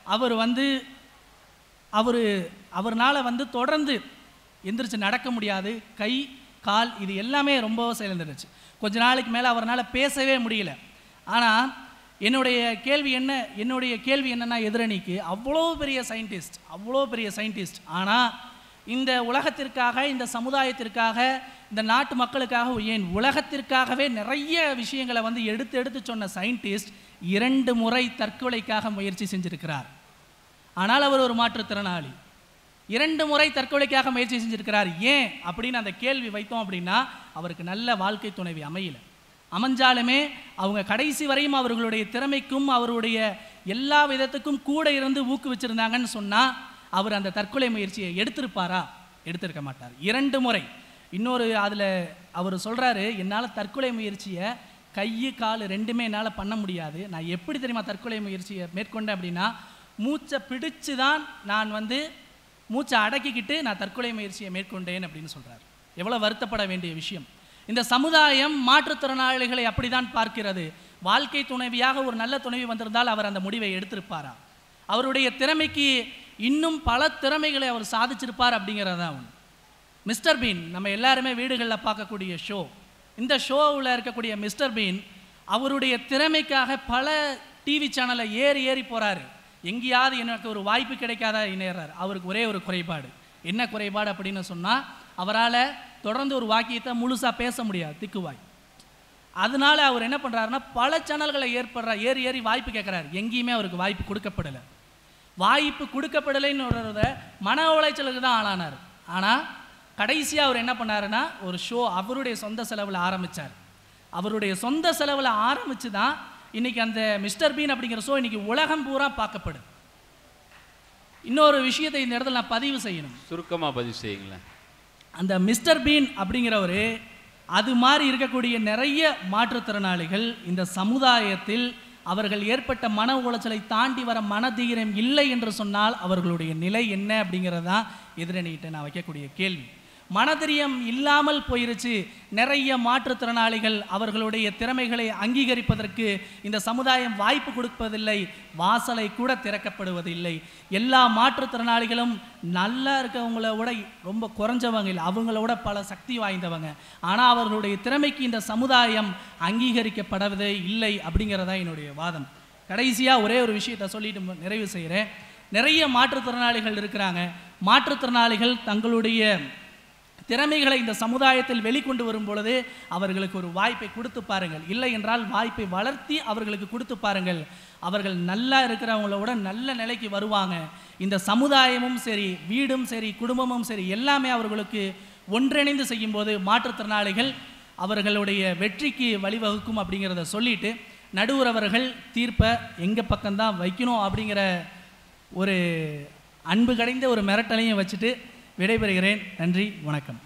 அவர்னால வந்து தொடர்ந்து எந்திரிச்சு நடக்க முடியாது. கை கால் இது எல்லாமே ரொம்ப செயலிழந்துருச்சு. கொஞ்ச நாளைக்கு மேலே அவர்னால் பேசவே முடியல. ஆனால் என்னுடைய கேள்வி என்னன்னா, எதிரணிக்கு அவ்வளோ பெரிய சயின்டிஸ்ட், ஆனால் இந்த உலகத்திற்காக, இந்த சமுதாயத்திற்காக, இந்த நாட்டு மக்களுக்காக, ஏன் உலகத்திற்காகவே நிறைய விஷயங்களை வந்து எடுத்து சொன்ன சயின்டிஸ்ட் 2 முறை தற்கொலைக்காக முயற்சி செஞ்சிருக்கிறார். ஆனால் அவர் ஒரு மாற்றுத்திறனாளி. 2 முறை தற்கொலைக்காக முயற்சி செஞ்சிருக்கிறார். ஏன் அப்படின்னு அந்த கேள்வி வைத்தோம் அப்படின்னா, அவருக்கு நல்ல வாழ்க்கை துணைவி அமைஞ்சாலுமே அவங்க கடைசி வரையும் அவர்களுடைய திறமைக்கும் அவருடைய எல்லா விதத்துக்கும் கூட இருந்து ஊக்குவிச்சிருந்தாங்கன்னு சொன்னால் அவர் அந்த தற்கொலை முயற்சியை எடுத்திருக்க மாட்டார். 2 முறை. இன்னொரு அதில் அவர் சொல்கிறாரு, என்னால் தற்கொலை முயற்சியை கை கால் 2மே என்னால் பண்ண முடியாது. நான் எப்படி தெரியுமா தற்கொலை முயற்சியை மேற்கொண்டேன் அப்படின்னா, மூச்சை பிடிச்சு தான் நான் வந்து மூச்சை அடக்கிக்கிட்டு நான் தற்கொலை முயற்சியை மேற்கொண்டேன் அப்படின்னு சொல்கிறார். எவ்வளோ வருத்தப்பட வேண்டிய விஷயம். இந்த சமுதாயம் மாற்றுத்திறனாளிகளை அப்படி தான் பார்க்கிறது. வாழ்க்கை துணைவியாக ஒரு நல்ல துணைவி வந்திருந்தால் அவர் அந்த முடிவை எடுத்திருப்பாரா? அவருடைய திறமைக்கு இன்னும் பல திறமைகளை அவர் சாதிச்சிருப்பார் அப்படிங்கிறது தான் ஒன்று. மிஸ்டர் பீன் நம்ம எல்லாருமே வீடுகளில் பார்க்கக்கூடிய ஷோ. இந்த ஷோவில் இருக்கக்கூடிய மிஸ்டர் பீன் அவருடைய திறமைக்காக பல டிவி சேனலை ஏறி போகிறாரு. எங்கேயாவது எனக்கு ஒரு வாய்ப்பு கிடைக்காதா இணையறார். அவருக்கு ஒரே ஒரு குறைபாடு. என்ன குறைபாடு அப்படின்னு சொன்னால், அவரால் தொடர்ந்து ஒரு வாக்கியத்தை முழுசாக பேச முடியாது, திக்குவாய். அதனால அவர் என்ன பண்ணுறாருன்னா, பல சேனல்களை ஏறி வாய்ப்பு கேட்குறாரு. எங்கேயுமே அவருக்கு வாய்ப்பு கொடுக்கப்படலை. வாய்ப்பு கொடுக்கப்படலைன்னு மன உளைச்சலுக்கு தான் ஆளானார். ஆனால் கடைசியாக அவர் என்ன பண்ணாருன்னா, ஒரு ஷோ அவருடைய சொந்த செலவில் ஆரம்பித்தார். அவருடைய சொந்த செலவில் ஆரம்பித்து தான் இன்றைக்கி அந்த மிஸ்டர் பீன் அப்படிங்கிற ஷோ இன்றைக்கி உலகம் பூரா பார்க்கப்படுது. இன்னொரு விஷயத்தை இந்த இடத்துல நான் பதிவு செய்யணும். சுருக்கமாக பதிவு செய்யுங்களேன். அந்த மிஸ்டர் பீன் அப்படிங்கிறவர், அது மாதிரி இருக்கக்கூடிய நிறைய மாற்றுத்திறனாளிகள் இந்த சமுதாயத்தில் அவர்கள் ஏற்பட்ட மன உளைச்சலை தாண்டி வர மனதீரம் இல்லை என்று சொன்னால் அவர்களுடைய நிலை என்ன அப்படிங்கிறது தான் எதிரணிகிட்ட நான் வைக்கக்கூடிய கேள்வி. மனதிரியம் இல்லாமல் போயிருச்சு. நிறைய மாற்றுத்திறனாளிகள் அவர்களுடைய திறமைகளை அங்கீகரிப்பதற்கு இந்த சமுதாயம் வாய்ப்பு கொடுப்பதில்லை, வாசலை கூட திறக்கப்படுவதில்லை. எல்லா மாற்றுத்திறனாளிகளும் நல்லா இருக்கவங்கள விட ரொம்ப குறைஞ்சவங்க இல்லை, அவங்களோட பல சக்தி வாய்ந்தவங்க. ஆனால் அவர்களுடைய திறமைக்கு இந்த சமுதாயம் அங்கீகரிக்கப்படவே இல்லை அப்படிங்கிறதா என்னுடைய வாதம். கடைசியாக ஒரே ஒரு விஷயத்தை சொல்லிட்டு நிறைவு செய்கிறேன். நிறைய மாற்றுத்திறனாளிகள் இருக்கிறாங்க. மாற்றுத்திறனாளிகள் தங்களுடைய திறமைகளை இந்த சமுதாயத்தில் வெளிக்கொண்டு வரும் பொழுது அவர்களுக்கு ஒரு வாய்ப்பை கொடுத்து பாருங்கள். இல்லை என்றால் வாய்ப்பை வளர்த்தி அவர்களுக்கு கொடுத்து பாருங்கள். அவர்கள் நல்லா இருக்கிறவங்களோட நல்ல நிலைக்கு வருவாங்க. இந்த சமுதாயமும் சரி, வீடும் சரி, குடும்பமும் சரி, எல்லாமே அவர்களுக்கு ஒன்றிணைந்து செய்யும்போது மாற்றுத்திறனாளிகள் அவர்களுடைய வெற்றிக்கு வழிவகுக்கும் அப்படிங்கிறத சொல்லிட்டு, நடுவர் அவர்கள் தீர்ப்பை எங்கள் பக்கம்தான் வைக்கணும் அப்படிங்கிற ஒரு அன்பு கடைந்த ஒரு மிரட்டலையும் வச்சுட்டு விடைபெறுகிறேன். நன்றி, வணக்கம்.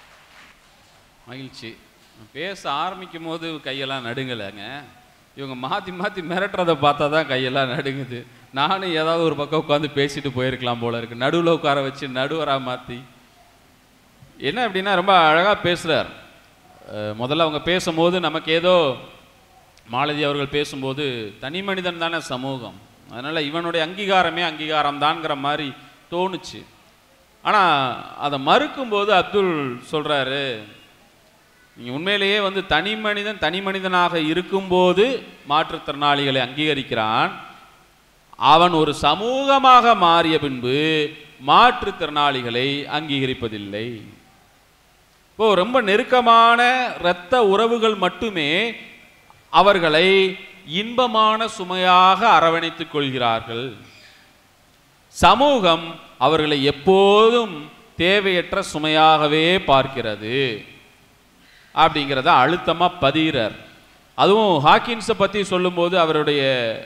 மகிழ்ச்சி. பேச ஆரம்பிக்கும் போது கையெல்லாம் நடுங்கலைங்க. இவங்க மாற்றி மாற்றி மிரட்டுறதை பார்த்தா தான் கையெல்லாம் நடுங்குது. நானும் ஏதாவது ஒரு பக்கம் உட்காந்து பேசிட்டு போயிருக்கலாம் போல இருக்கு. நடுவில் உட்கார வச்சு நடுவராக மாற்றி என்ன அப்படின்னா ரொம்ப அழகாக பேசுகிறார். முதல்ல அவங்க பேசும்போது நமக்கு ஏதோ மாலதி அவர்கள் பேசும்போது தனி மனிதன் தானே சமூகம், அதனால் இவனுடைய அங்கீகாரமே அங்கீகாரம் தான்ங்கிற மாதிரி தோணுச்சு. ஆனால் அதை மறுக்கும்போது அப்துல் சொல்கிறாரு, நீங்கள் உண்மையிலேயே வந்து தனி மனிதனாக இருக்கும்போது மாற்றுத்திறனாளிகளை அங்கீகரிக்கிறான். அவன் ஒரு சமூகமாக மாறிய பின்பு மாற்றுத்திறனாளிகளை அங்கீகரிப்பதில்லை. இப்போ ரொம்ப நெருக்கமான இரத்த உறவுகள் மட்டுமே அவர்களை இன்பமான சுமையாக அரவணைத்துக் கொள்கிறார்கள். சமூகம் அவர்களை எப்போதும் தேவையற்ற சுமையாகவே பார்க்கிறது அப்படிங்கிறத அழுத்தமாக பதிகிறார். அதுவும் ஹாக்கின்ஸை பற்றி சொல்லும்போது அவருடைய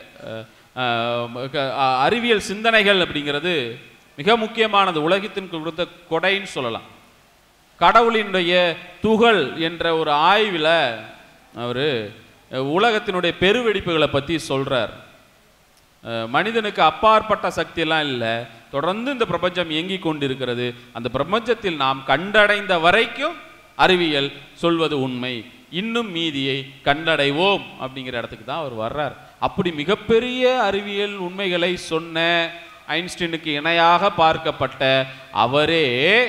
அறிவியல் சிந்தனைகள் அப்படிங்கிறது மிக முக்கியமானது. உலகத்தின் கொடுத்த கொடைன்னு சொல்லலாம். கடவுளினுடைய துகள் என்ற ஒரு ஆய்வில் அவர் உலகத்தினுடைய பெருவெடிப்புகளை பற்றி சொல்கிறார். மனிதனுக்கு அப்பாற்பட்ட சக்தியெல்லாம் இல்லை, தொடர்ந்து இந்த பிரபஞ்சம் இயங்கி கொண்டிருக்கிறது. அந்த பிரபஞ்சத்தில் நாம் கண்டடைந்த வரைக்கும் அறிவியல் சொல்வது உண்மை, இன்னும் மீதியை கண்டடைவோம் அப்படிங்கிற இடத்துக்கு தான் அவர் வர்றார். அப்படி மிகப்பெரிய அறிவியல் உண்மைகளை சொன்ன ஐன்ஸ்டீனுக்கு இணையாக பார்க்கப்பட்ட அவரே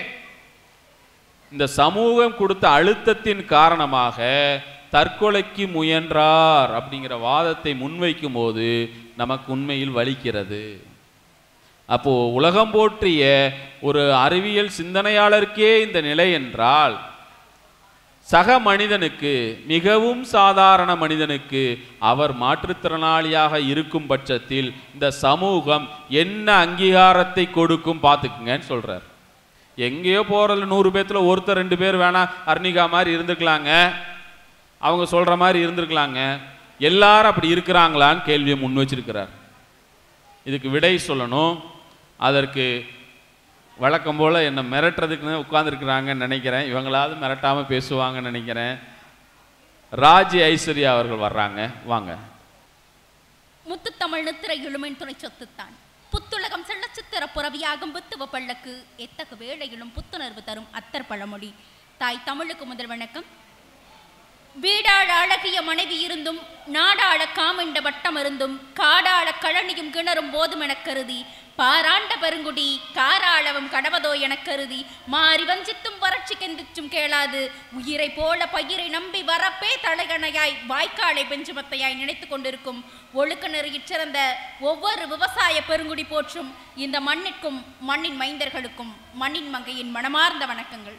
இந்த சமூகம் கொடுத்த அழுத்தத்தின் காரணமாக தற்கொலைக்கு முயன்றார் அப்படிங்கிற வாதத்தை முன்வைக்கும் போது நமக்கு உண்மையில் வலிக்கிறது. அப்போ உலகம் போற்றிய ஒரு அறிவியல் சிந்தனையாளருக்கே இந்த நிலை என்றால், சக மனிதனுக்கு, மிகவும் சாதாரண மனிதனுக்கு, அவர் மாற்றுத்திறனாளியாக இருக்கும் பட்சத்தில் இந்த சமூகம் என்ன அங்கீகாரத்தை கொடுக்கும் பார்த்துக்குங்கன்னு சொல்றார். எங்கேயோ போறதுல 100 பேர்த்துல ஒருத்தர் 2 பேர் வேணா அர்னிகா மாதிரி இருந்துக்கலாங்க, அவங்க சொல்ற மாதிரி இருந்திருக்கலாங்க, எல்லாரும் அப்படி இருக்கிறாங்களான்னு கேள்வியை முன் வச்சிருக்கிறார். இதுக்கு விடை சொல்லணும். அதற்கு வழக்கம் போல் என்னை மிரட்டுறதுக்குன்னு உட்கார்ந்துருக்கிறாங்கன்னு நினைக்கிறேன். இவங்களாவது மிரட்டாமல் பேசுவாங்கன்னு நினைக்கிறேன். ராஜி ஐஸ்வர்யா அவர்கள் வர்றாங்க, வாங்க. முத்துத்தமிழ் நித்திரை இழுமின் துணை சொத்துத்தான் புத்துலகம் செல்ல சித்திர புறவியாகும் புத்துவ பள்ளக்கு எத்தகு வேளையிலும் புத்துணர்வு தரும் அத்தர் பழமொழி. தாய் தமிழுக்கு முதல் வணக்கம். வீடாழ அழகிய மனைவி இருந்தும் நாடாள காமிண்ட வட்டம் இருந்தும் காடாள கழனியும் கிணறும் போதும் எனக் கருதி பாராண்ட பெருங்குடி காராளவும் கடவதோ எனக் கருதி மாறி வஞ்சித்தும் வறட்சி கெந்திச்சும் கேளாது உயிரை போல பயிரை நம்பி வரப்பே தலைகணையாய் வாய்க்காலை பெஞ்சுமத்தையாய் நினைத்து கொண்டிருக்கும் ஒழுக்க நெறியிற் சிறந்த ஒவ்வொரு விவசாய பெருங்குடி போற்றும் இந்த மண்ணிற்கும் மண்ணின் மைந்தர்களுக்கும் மண்ணின் மங்கையின் மனமார்ந்த வணக்கங்கள்.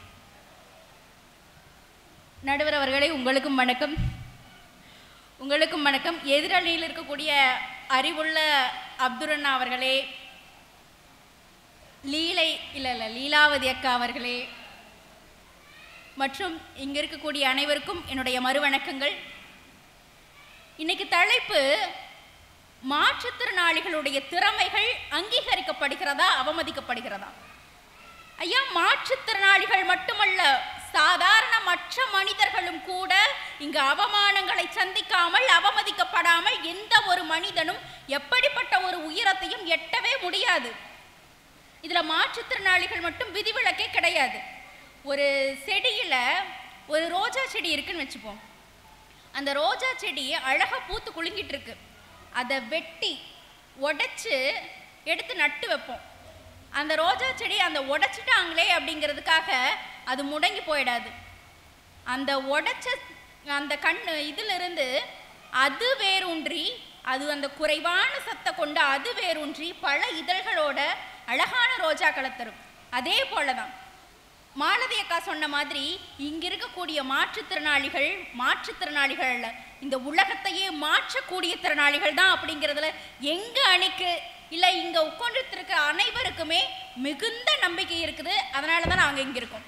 நடுவர் அவர்களே, உங்களுக்கும் வணக்கம். உங்களுக்கும் வணக்கம். எதிரணியில் இருக்கக்கூடிய அறிவுள்ள அப்துரண்ணா அவர்களே, லீலாவதி அக்கா அவர்களே மற்றும் இங்க இருக்கக்கூடிய அனைவருக்கும் என்னுடைய மறுவணக்கங்கள். இன்னைக்கு தலைப்பு மாற்றுத்திறனாளிகளுடைய திறமைகள் அங்கீகரிக்கப்படுகிறதா அவமதிக்கப்படுகிறதா? ஐயா, மாற்றுத்திறனாளிகள் மட்டுமல்ல, சாதாரண மற்ற மனிதர்களும் கூட இங்கு அவமானங்களை சந்திக்காமல் அவமதிக்கப்படாமல் எந்த ஒரு மனிதனும் எப்படிப்பட்ட ஒரு உயரத்தையும் எட்டவே முடியாது. இதுல மாற்றுத்திறனாளிகள் மட்டும் விதிவிலக்கே கிடையாது. ஒரு செடியில் ஒரு ரோஜா செடி இருக்குன்னு வச்சுப்போம். அந்த ரோஜா செடி அழகாக பூத்து குலுங்கிட்டு இருக்கு. அதை வெட்டி உடைச்சு எடுத்து நட்டு வைப்போம். அந்த ரோஜா செடி அந்த உடைச்சிட்டாங்களே அப்படிங்கிறதுக்காக அது முடங்கி போயிடாது. அந்த உடைச்ச அந்த இதிலிருந்து அது வேரூன்றி, அது அந்த குறைவான சத்தை கொண்டு அது வேரூன்றி பல இதழ்களோட அழகான ரோஜாக்களை தரும். அதே போலதான் மாலதி அக்கா சொன்ன மாதிரி இங்க இருக்கக்கூடிய மாற்றுத்திறனாளிகள் இந்த உலகத்தையே மாற்றக்கூடிய திறனாளிகள் தான் அப்படிங்கிறதுல எங்க அணிக்கு இல்லை இங்க உட்கார்ந்துட்டு இருக்க அனைவருக்குமே மிகுந்த நம்பிக்கை இருக்குது. அதனால தான் நாங்கள் இங்க இருக்கோம்.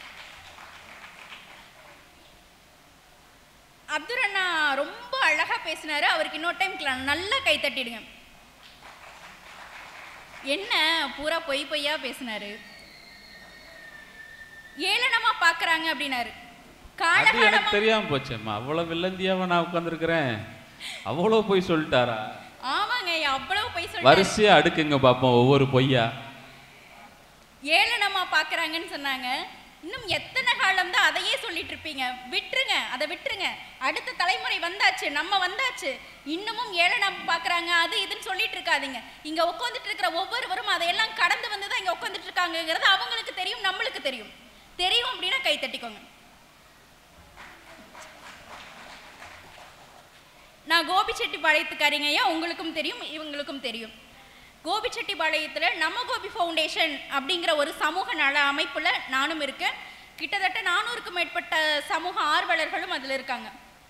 அப்துல் அண்ணா ரொம்ப அழகா பேசினாரு. அவருக்கு இன்னொரு டைம் நல்லா கை தட்டிடுங்க. என்ன பூரா பொய்யா பேசினாரு. ஏளனமா பாக்குறாங்க அப்படின்னாரு. எனக்கு தெரியாம போச்சேம்மா, அவ்வளவு வில்லந்தியாவா நான் உட்கார்ந்துருக்கிறேன். அவ்வளவு பொய் சொல்லிட்டாரா? ஆமாங்க, அவ்வளவு பொய் சொல்லி வரிசையா அடுக்குங்க பாப்போம் ஒவ்வொரு பொய்யா. ஏளனமா பாக்குறாங்கன்னு சொன்னாங்க. இன்னும் எத்தனை காலம் தான் அதையே சொல்லிட்டு இருப்பீங்க? விட்டுருங்க, அதை விட்டுருங்க. அடுத்த தலைமுறை வந்தாச்சு, நம்ம வந்தாச்சு. இன்னமும் ஏளனம் பாக்குறாங்க அது இதுன்னு சொல்லிட்டு இருக்காதீங்க. இங்க உட்காந்துட்டு இருக்கிற ஒவ்வொருவரும் அதையெல்லாம் கடந்து வந்துதான் இங்க உட்காந்துட்டு இருக்காங்கிறது அவங்களுக்கு தெரியும், நம்மளுக்கு தெரியும். தெரியும் அப்படின்னா கை தட்டிக்கோங்க. நான் கோபிச்செட்டிப்பாளையத்துக்காரிங்க. உங்களுக்கும் தெரியும், இவங்களுக்கும் தெரியும். கோபிச்செட்டிப்பாளையத்தில் நம்ம கோபி ஃபவுண்டேஷன் அப்படிங்கிற ஒரு சமூக நல அமைப்பில் நானும் இருக்கேன். கிட்டத்தட்ட 400க்கும் மேற்பட்ட சமூக ஆர்வலர்களும் அதில் இருக்காங்க.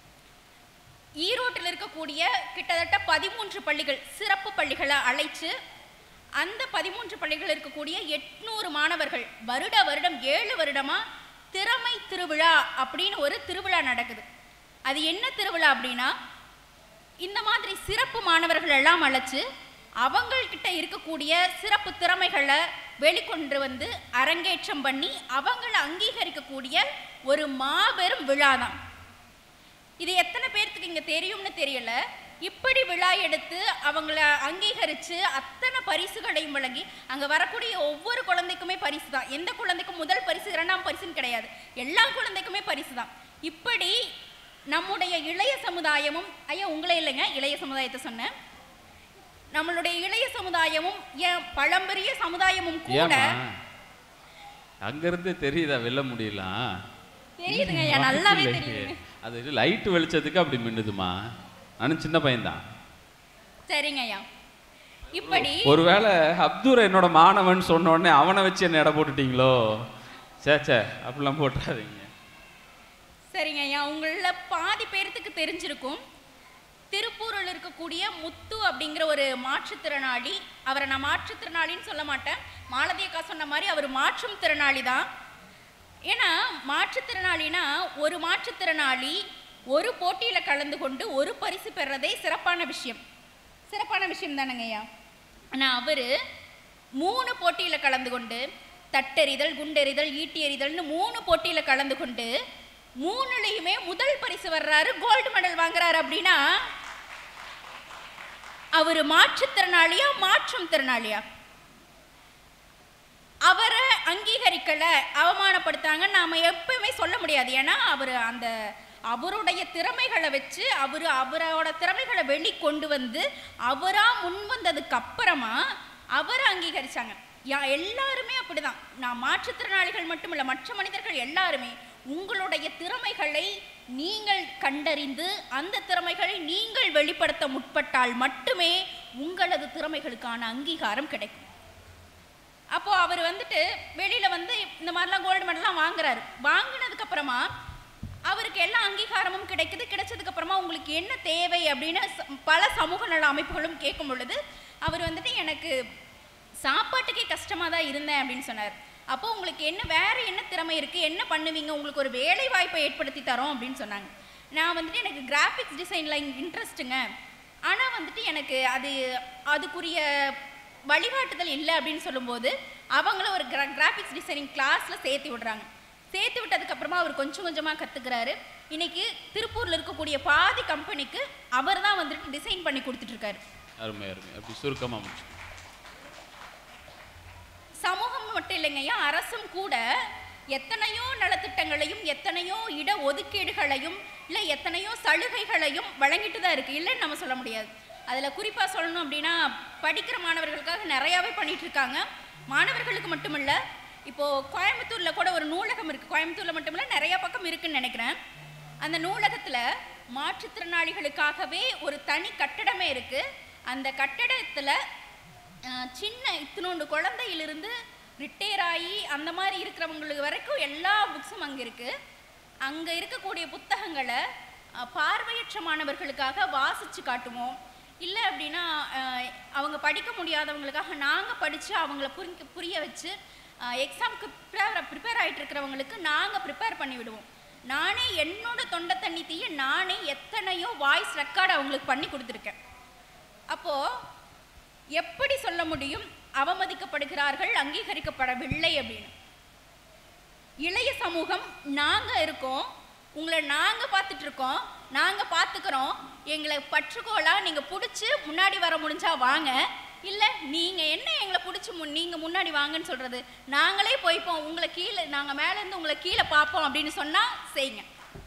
ஈரோட்டில் இருக்கக்கூடிய கிட்டத்தட்ட 13 பள்ளிகள், சிறப்பு பள்ளிகளை அழைச்சு அந்த 13 பள்ளிகள் இருக்கக்கூடிய 800 மாணவர்கள் வருடம் 7 வருடமா திறமை திருவிழா அப்படின்னு ஒரு திருவிழா நடக்குது. அது என்ன திருவிழா அப்படின்னா, இந்த மாதிரி சிறப்பு மாணவர்கள் எல்லாம் அழைச்சு அவங்கள்கிட்ட இருக்கக்கூடிய சிறப்பு திறமைகளை வெளிக்கொண்டு வந்து அரங்கேற்றம் பண்ணி அவங்களை அங்கீகரிக்கக்கூடிய ஒரு மாபெரும் விழா தான் இது. எத்தனை பேர்த்துக்கு இங்க தெரியும்னு தெரியல. இப்படி விழா எடுத்து அவங்கள அங்கீகரித்து அத்தனை பரிசுகளையும் வழங்கி அங்கே வரக்கூடிய ஒவ்வொரு குழந்தைக்குமே பரிசு தான். எந்த குழந்தைக்கும் முதல் பரிசு 2ஆம் பரிசுன்னு கிடையாது, எல்லா குழந்தைக்குமே பரிசு தான். இப்படி நம்முடைய இளைய சமுதாயமும், ஐயா உங்களே இல்லைங்க, இளைய சமுதாயத்தை சொன்னேன், நம்மளுடைய இளைய சமுதாயமும் பழம்பெரிய சமுதாயமும் கூட அங்கிருந்து தெரியுதா வெல்ல முடியல? தெரியுதுங்க ஐயா, நல்லாவே தெரியுது. அது லைட் வெளிச்சத்துக்கு அப்படி மின்னுதுமா. நானும் சின்ன பையன்தான். சரிங்க ஐயா. இப்படி ஒருவேளை அப்துல் என்னோட மாணவன் சொன்ன உடனே அவனை வச்சு என்ன எடை போட்டுட்டீங்களோ? சே அப்படிலாம் போட்டுறாதீங்க. சரிங்க ஐயா, உங்கள பாதி பேர்த்துக்கு தெரிஞ்சிருக்கும். திருப்பூரில் இருக்கக்கூடிய முத்து அப்படிங்கிற ஒரு மாற்றுத்திறனாளி. அவரை நான் மாற்றுத்திறனாளின்னு சொல்ல மாட்டேன், மாலதி அக்கா சொன்ன மாதிரி அவர் மாற்றும் திறனாளி தான். ஏன்னா மாற்றுத்திறனாளினா ஒரு மாற்றுத்திறனாளி ஒரு போட்டியில் கலந்து கொண்டு ஒரு பரிசு பெறதே சிறப்பான விஷயம் தானங்க ஐயா. ஆனால் அவர் 3 போட்டியில் கலந்து கொண்டு, தட்டெறிதல், குண்டெறிதல், ஈட்டி எறிதல்னு 3 போட்டியில் கலந்து கொண்டு 3லையுமே முதல் பரிசு வர்றாரு, கோல்டு மெடல் வாங்குறாரு. அப்படின்னா அவர் மாற்றுத்திறனாளியா மாற்றும் திறனாளியா? அவரை அங்கீகரிக்கல, அவமானப்படுத்தாங்க நாம எப்பவுமே சொல்ல முடியாது. ஏன்னா அவருடைய திறமைகளை வச்சு அவரோட திறமைகளை வெளிக்கொண்டு வந்து அவரா முன் வந்ததுக்கு அப்புறமா அவரை அங்கீகரிச்சாங்க. எல்லாருமே அப்படிதான். நான் மாற்றுத்திறனாளிகள் மட்டும் இல்லை, மற்ற மனிதர்கள் எல்லாருமே உங்களுடைய திறமைகளை நீங்கள் கண்டறிந்து அந்த திறமைகளை நீங்கள் வெளிப்படுத்த முற்பட்டால் மட்டுமே உங்களது திறமைகளுக்கான அங்கீகாரம் கிடைக்கும். அப்போ அவர் வெளியில இந்த மாதிரிலாம் கோல்டு மெடல்லாம் வாங்குறாரு. வாங்கினதுக்கு அப்புறமா அவருக்கு எல்லா அங்கீகாரமும் கிடைக்குது. கிடைச்சதுக்கு அப்புறமா உங்களுக்கு என்ன தேவை அப்படின்னு பல சமூக நல அமைப்புகளும் கேட்கும் பொழுது அவர் எனக்கு சாப்பாட்டுக்கே கஷ்டமா தான் இருந்தேன் அப்படின்னு சொன்னார். அப்போ உங்களுக்கு வேற என்ன திறமை இருக்கு, என்ன பண்ணுவீங்க, உங்களுக்கு ஒரு வேலை வாய்ப்பை ஏற்படுத்தி தரோம் அப்படின்னு சொன்னாங்க. நான் எனக்கு கிராஃபிக்ஸ் டிசைன்ல இன்ட்ரெஸ்ட்டுங்க, ஆனா எனக்கு அதுக்குரிய வழிகாட்டுதல் இல்லை அப்படின்னு சொல்லும்போது அவங்கள ஒரு கிராஃபிக்ஸ் டிசைனிங் கிளாஸ்ல சேர்த்து விடுறாங்க. சேர்த்து விட்டதுக்கு அப்புறமா அவர் கொஞ்சம் கொஞ்சமா கத்துக்கிறாரு. இன்னைக்கு திருப்பூர்ல இருக்கக்கூடிய பாதி கம்பெனிக்கு அவர் தான் டிசைன் பண்ணி கொடுத்துட்டு இருக்காரு. அருமை அருமை. அப்படி சுருக்கமா முடிச்சு. சமூகம் மட்டும் இல்லைங்கய்யா, அரசும் கூட எத்தனையோ நலத்திட்டங்களையும் எத்தனையோ இட ஒதுக்கீடுகளையும் இல்லை எத்தனையோ சலுகைகளையும் வழங்கிட்டு தான் இருக்குது, இல்லைன்னு நம்ம சொல்ல முடியாது. அதில் குறிப்பாக சொல்லணும் அப்படின்னா படிக்கிற மாணவர்களுக்காக நிறையாவே பண்ணிகிட்டு இருக்காங்க. மாணவர்களுக்கு மட்டுமில்லை, இப்போது கோயம்புத்தூரில் கூட ஒரு நூலகம் இருக்குது. கோயம்புத்தூரில் மட்டுமில்லை, நிறையா பக்கம் இருக்குதுன்னு நினைக்கிறேன். அந்த நூலகத்தில் மாற்றுத்திறனாளிகளுக்காகவே ஒரு தனி கட்டடமே இருக்குது. அந்த கட்டடத்தில் சின்ன இத்தினோண்டு குழந்தையிலிருந்து ரிட்டையர் ஆகி அந்த மாதிரி இருக்கிறவங்களுக்கு வரைக்கும் எல்லா புக்ஸும் அங்கே இருக்குது. அங்கே இருக்கக்கூடிய புத்தகங்களை பார்வையற்ற மாணவர்களுக்காக வாசித்து காட்டுவோம். இல்லை அப்படின்னா அவங்க படிக்க முடியாதவங்களுக்காக நாங்கள் படித்து அவங்கள புரிய வச்சு எக்ஸாமுக்கு ப்ரிப்பேர் ஆகிட்டு இருக்கிறவங்களுக்கு நாங்கள் ப்ரிப்பேர் பண்ணி விடுவோம். நானே என்னோட தொண்டை தண்ணி தீய நானே எத்தனையோ வாய்ஸ் ரெக்கார்டு அவங்களுக்கு பண்ணி கொடுத்துருக்கேன். அப்போது எப்படி சொல்ல முடியும் அவமதிக்கப்படுகிறார்கள், அங்கீகரிக்கப்படவில்லை அப்படின்னு? இளைய சமூகம் நாங்கள் இருக்கோம், உங்களை நாங்கள் பார்த்துட்டு இருக்கோம், நாங்கள் பார்த்துக்கிறோம், எங்களை பற்றுக்கோளாக நீங்கள் பிடிச்சி முன்னாடி வர முடிஞ்சா வாங்க, இல்லை நீங்கள் என்ன எங்களை பிடிச்சி நீங்கள் முன்னாடி வாங்கன்னு சொல்கிறது, நாங்களே போய்ப்போம், உங்களை கீழே நாங்கள் மேலேருந்து உங்களை கீழே பார்ப்போம் அப்படின்னு சொன்னால் செய்யுங்க.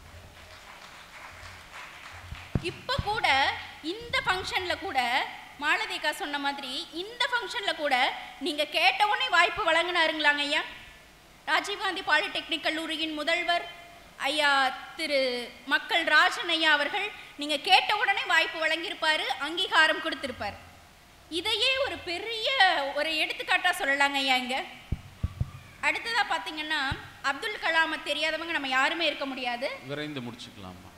இப்போ கூட இந்த ஃபங்க்ஷனில் கூட மாலதிகா சொன்ன மாதிரி இந்த ஃபங்க்ஷனில் கூட நீங்கள் கேட்டவுடனே வாய்ப்பு வழங்கினாருங்களாங்க ஐயா. ராஜீவ்காந்தி பாலிடெக்னிக் கல்லூரியின் முதல்வர் ஐயா திரு மக்கள் ராஜன் ஐயா அவர்கள் நீங்கள் கேட்ட உடனே வாய்ப்பு வழங்கியிருப்பார், அங்கீகாரம் கொடுத்துருப்பார். இதையே ஒரு பெரிய ஒரு எடுத்துக்காட்டாக சொல்லலாங்க ஐயா. இங்கே அடுத்ததாக பார்த்தீங்கன்னா அப்துல் கலாமை தெரியாதவங்க நம்ம யாருமே இருக்க முடியாது. விரைந்து முடிச்சுக்கலாமா?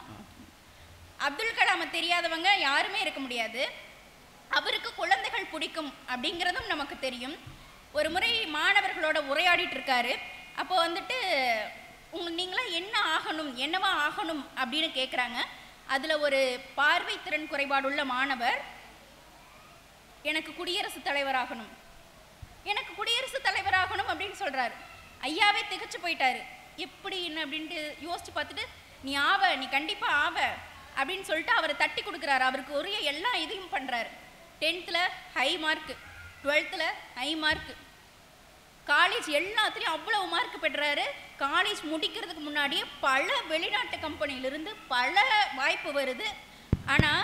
அப்துல் கலாமை தெரியாதவங்க யாருமே இருக்க முடியாது. அவருக்கு குழந்தைகள் பிடிக்கும் அப்படிங்கிறதும் நமக்கு தெரியும். ஒரு முறை மாணவர்களோட உரையாடிட்டு இருக்காரு. அப்போ வந்துட்டு நீங்களாம் என்ன ஆகணும், என்னவா ஆகணும் அப்படின்னு கேட்குறாங்க. அதில் ஒரு பார்வை திறன் குறைபாடுள்ள மாணவர் எனக்கு குடியரசுத் தலைவராகணும், எனக்கு குடியரசுத் தலைவராகணும் அப்படின்னு சொல்கிறாரு. ஐயாவே திகச்சு போயிட்டாரு. எப்படி என்ன அப்படின்ட்டு யோசிச்சு பார்த்துட்டு நீ கண்டிப்பாக ஆவ அப்படின்னு சொல்லிட்டு அவரை தட்டி கொடுக்குறாரு. அவருக்கு உரிய எல்லா இதையும் பண்ணுறாரு. 10th high mark, 12th high mark, college எல்லாத்துலேயும் அவ்வளவு மார்க் பெற்றாரு. காலேஜ் முடிக்கிறதுக்கு முன்னாடியே பல வெளிநாட்டு கம்பெனியிலிருந்து பல வாய்ப்பு வருது. ஆனால்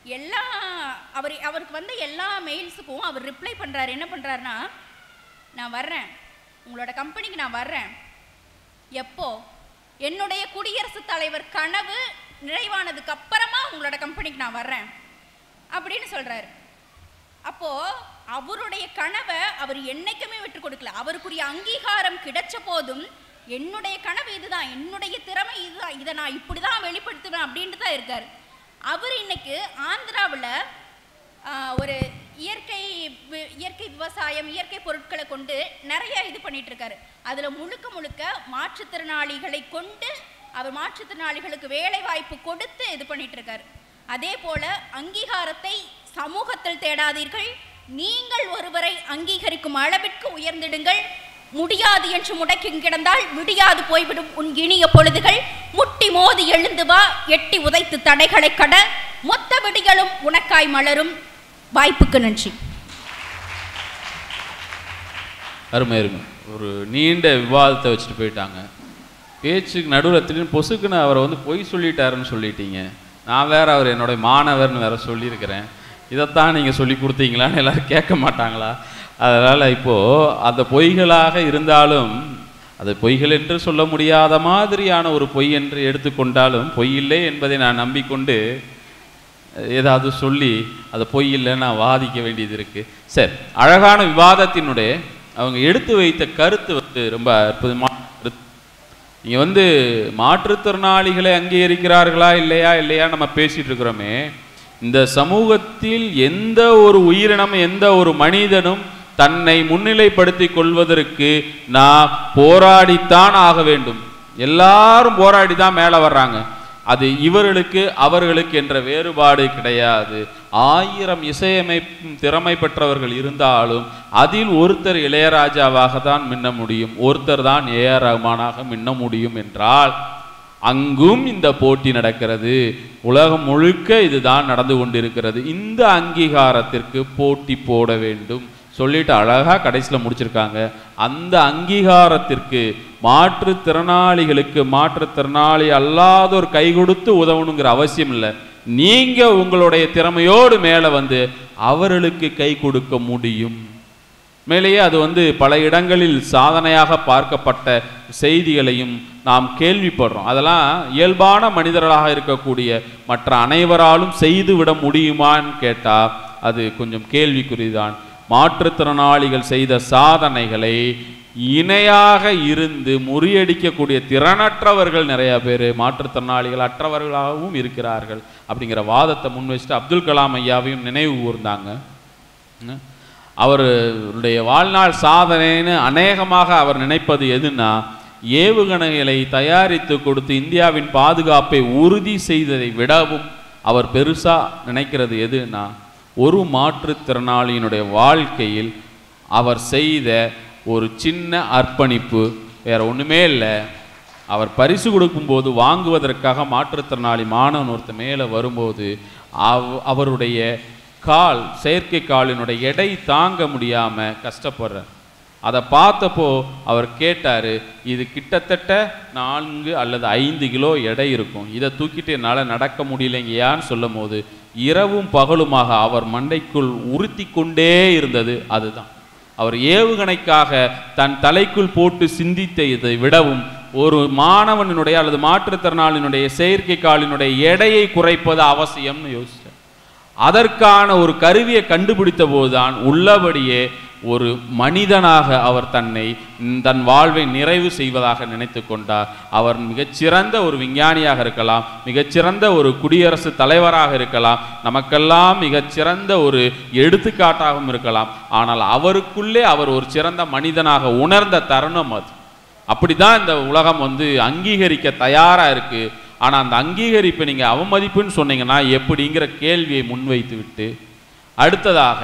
அவருக்கு வந்த எல்லா மெயில்ஸுக்கும் அவர் ரிப்ளை பண்ணுறாரு. என்ன பண்ணுறாருன்னா, நான் வர்றேன், உங்களோட கம்பெனிக்கு நான் வர்றேன், எப்போ என்னுடைய குடியரசுத் தலைவர் கனவு நிறைவானதுக்கு அப்புறமா உங்களோட கம்பெனிக்கு நான் வர்றேன் அப்படின்னு சொல்கிறாரு. அப்போது அவருடைய கனவை அவர் என்னைக்குமே விட்டு கொடுக்கல. அவருக்குரிய அங்கீகாரம் கிடைச்ச போதும் என்னுடைய கனவு இதுதான், என்னுடைய திறமை இதுதான், இதை நான் இப்படி தான் வெளிப்படுத்துவேன் அப்படின்ட்டு தான் இருக்கார். அவர் இன்னைக்கு ஆந்திராவில் ஒரு இயற்கை விவசாயம், இயற்கை பொருட்களை கொண்டு நிறைய இது பண்ணிட்டு இருக்காரு. அதில் முழுக்க மாற்றுத்திறனாளிகளை கொண்டு அவர் மாற்றுத்திறனாளிகளுக்கு வேலை வாய்ப்பு கொடுத்து இது பண்ணிட்டு இருக்காரு. அதே போல அங்கீகாரத்தை சமூகத்தில் தேடாதீர்கள், நீங்கள் ஒருவரை அங்கீகரிக்கும் அளவிற்கு உயர்ந்திடுங்கள். முடியாது என்று முடக்கி கிடந்தால் விடியாது போய்விடும் உன் இனிய பொழுதுகள். முட்டி மோதி எழுந்து வா, எட்டி உதைத்து தடைகளை கட, மொத்த விடிகளும் உனக்காய் மலரும். வாய்ப்புக்கு நன்றி. அருமை அருமை. ஒரு நீண்ட விவாதத்தை வச்சுட்டு போயிட்டாங்க. பேச்சுக்கு நடுவில் திடீர்னு பொசுக்குன்னு அவரை பொய் சொல்லிட்டாருன்னு சொல்லிட்டீங்க. நான் வேற அவர் என்னோட மாணவர்னு வேற சொல்லியிருக்கிறேன். இதைத்தான் நீங்கள் சொல்லி கொடுத்தீங்களான்னு எல்லோரும் கேட்க மாட்டாங்களா? அதனால் இப்போது அந்த பொய்களாக இருந்தாலும் அது பொய்கள் என்று சொல்ல முடியாத மாதிரியான ஒரு பொய் என்று எடுத்துக்கொண்டாலும் பொய் இல்லை என்பதை நான் நம்பிக்கொண்டு ஏதாவது சொல்லி அது பொய் இல்லைன்னு நான் வாதிக்க வேண்டியது இருக்குது. சரி, அழகான விவாதத்தினுடைய அவங்க எடுத்து வைத்த கருத்து ரொம்ப அற்புதமான கருத்து. நீங்கள் மாற்றுத்திறனாளிகளை அங்கீகரிக்கிறார்களா இல்லையா நம்ம பேசிகிட்டு இருக்கிறோமே. இந்த சமூகத்தில் எந்த ஒரு உயிரினமும் எந்த ஒரு மனிதனும் தன்னை முன்னிலைப்படுத்தி கொள்வதற்கு நான் போராடித்தான் ஆக வேண்டும். எல்லாரும் போராடி தான் மேலே வர்றாங்க. அது இவர்களுக்கு அவர்களுக்கு என்ற வேறுபாடு கிடையாது. 1000 இசையமைப்பும் திறமை பெற்றவர்கள் இருந்தாலும் அதில் ஒருத்தர் இளையராஜாவாக தான் மின்ன முடியும், ஒருத்தர் தான் ஏஆர் ரஹ்மானாக மின்ன முடியும் என்றால் அங்கும் இந்த போட்டி நடக்கிறது. உலகம் முழுக்க இதுதான் நடந்து கொண்டிருக்கிறது. இந்த அங்கீகாரத்திற்கு போட்டி போட வேண்டும், சொல்லிட்டு அழகாக கடைசியில் முடிச்சிருக்காங்க. அந்த அங்கீகாரத்திற்கு மாற்றுத்திறனாளிகளுக்கு மாற்றுத்திறனாளி அல்லாதோர் கை கொடுத்து உதவணுங்கிற அவசியம் இல்லை. நீங்கள் உங்களுடைய திறமையோடு மேலே வந்து அவர்களுக்கு கை கொடுக்க முடியும். மேலேயே அது பல இடங்களில் சாதனையாக பார்க்கப்பட்ட செய்திகளையும் நாம் கேள்விப்படுறோம். அதெல்லாம் இயல்பான மனிதர்களாக இருக்கக்கூடிய மற்ற அனைவராலும் செய்துவிட முடியுமான்னு கேட்டால் அது கொஞ்சம் கேள்விக்குறிதான். மாற்றுத்திறனாளிகள் செய்த சாதனைகளை இணையாக இருந்து முறியடிக்கக்கூடிய திறனற்றவர்கள் நிறைய பேர் மாற்றுத்திறனாளிகள் அற்றவர்களாகவும் இருக்கிறார்கள் அப்படிங்கிற வாதத்தை முன்வச்சுட்டு அப்துல் கலாம் ஐயாவையும் நினைவு கூர்ந்தாங்க. அவருடைய வாழ்நாள் சாதனைன்னு அநேகமாக அவர் நினைப்பது எதுன்னா, ஏவுகணைகளை தயாரித்து கொடுத்து இந்தியாவின் பாதுகாப்பை உறுதி செய்ததை விடவும் அவர் பெருசாக நினைக்கிறது எதுன்னா, ஒரு மாற்றுத்திறனாளியினுடைய வாழ்க்கையில் அவர் செய்த ஒரு சின்ன அர்ப்பணிப்பு, வேற ஒன்றுமே இல்லை. அவர் பரிசு கொடுக்கும்போது வாங்குவதற்காக மாற்றுத்திறனாளி மாணவன் ஒருத்தர் மேலே வரும்போது அவருடைய செயற்கை காலினுடைய எடை தாங்க முடியாமல் கஷ்டப்படுறார். அதை பார்த்தப்போ அவர் கேட்டார், இது கிட்டத்தட்ட 4 அல்லது 5 கிலோ எடை இருக்கும், இதை தூக்கிட்டு என்னால் நடக்க முடியலைங்கயான்னு சொல்லும் போது இரவும் பகலுமாக அவர் மண்டைக்குள் உறுத்தி கொண்டே இருந்தது அதுதான். அவர் ஏவுகணைக்காக தன் தலைக்குள் போட்டு சிந்தித்ததை விடவும் ஒரு மாணவனுடைய அல்லது மாற்றுத்திறனாளியினுடைய செயற்கை காலினுடைய எடையை குறைப்பது அவசியம்னு யோசித்தார். அதற்கான ஒரு கருவியை கண்டுபிடித்த போதுதான் உள்ளபடியே ஒரு மனிதனாக அவர் தன் வாழ்வை நிறைவு செய்வதாக நினைத்து கொண்டார். அவர் மிகச்சிறந்த ஒரு விஞ்ஞானியாக இருக்கலாம், மிகச்சிறந்த ஒரு குடியரசு தலைவராக இருக்கலாம், நமக்கெல்லாம் மிகச்சிறந்த ஒரு எடுத்துக்காட்டாகவும் இருக்கலாம். ஆனால் அவருக்குள்ளே அவர் ஒரு சிறந்த மனிதனாக உணர்ந்த தருணம் அது. அப்படிதான் இந்த உலகம் அங்கீகரிக்க தயாராக இருக்கு. ஆனால் அந்த அங்கீகரிப்பை நீங்கள் அவமதிப்புன்னு சொன்னீங்கன்னா எப்படிங்கிற கேள்வியை முன்வைத்து விட்டு அடுத்ததாக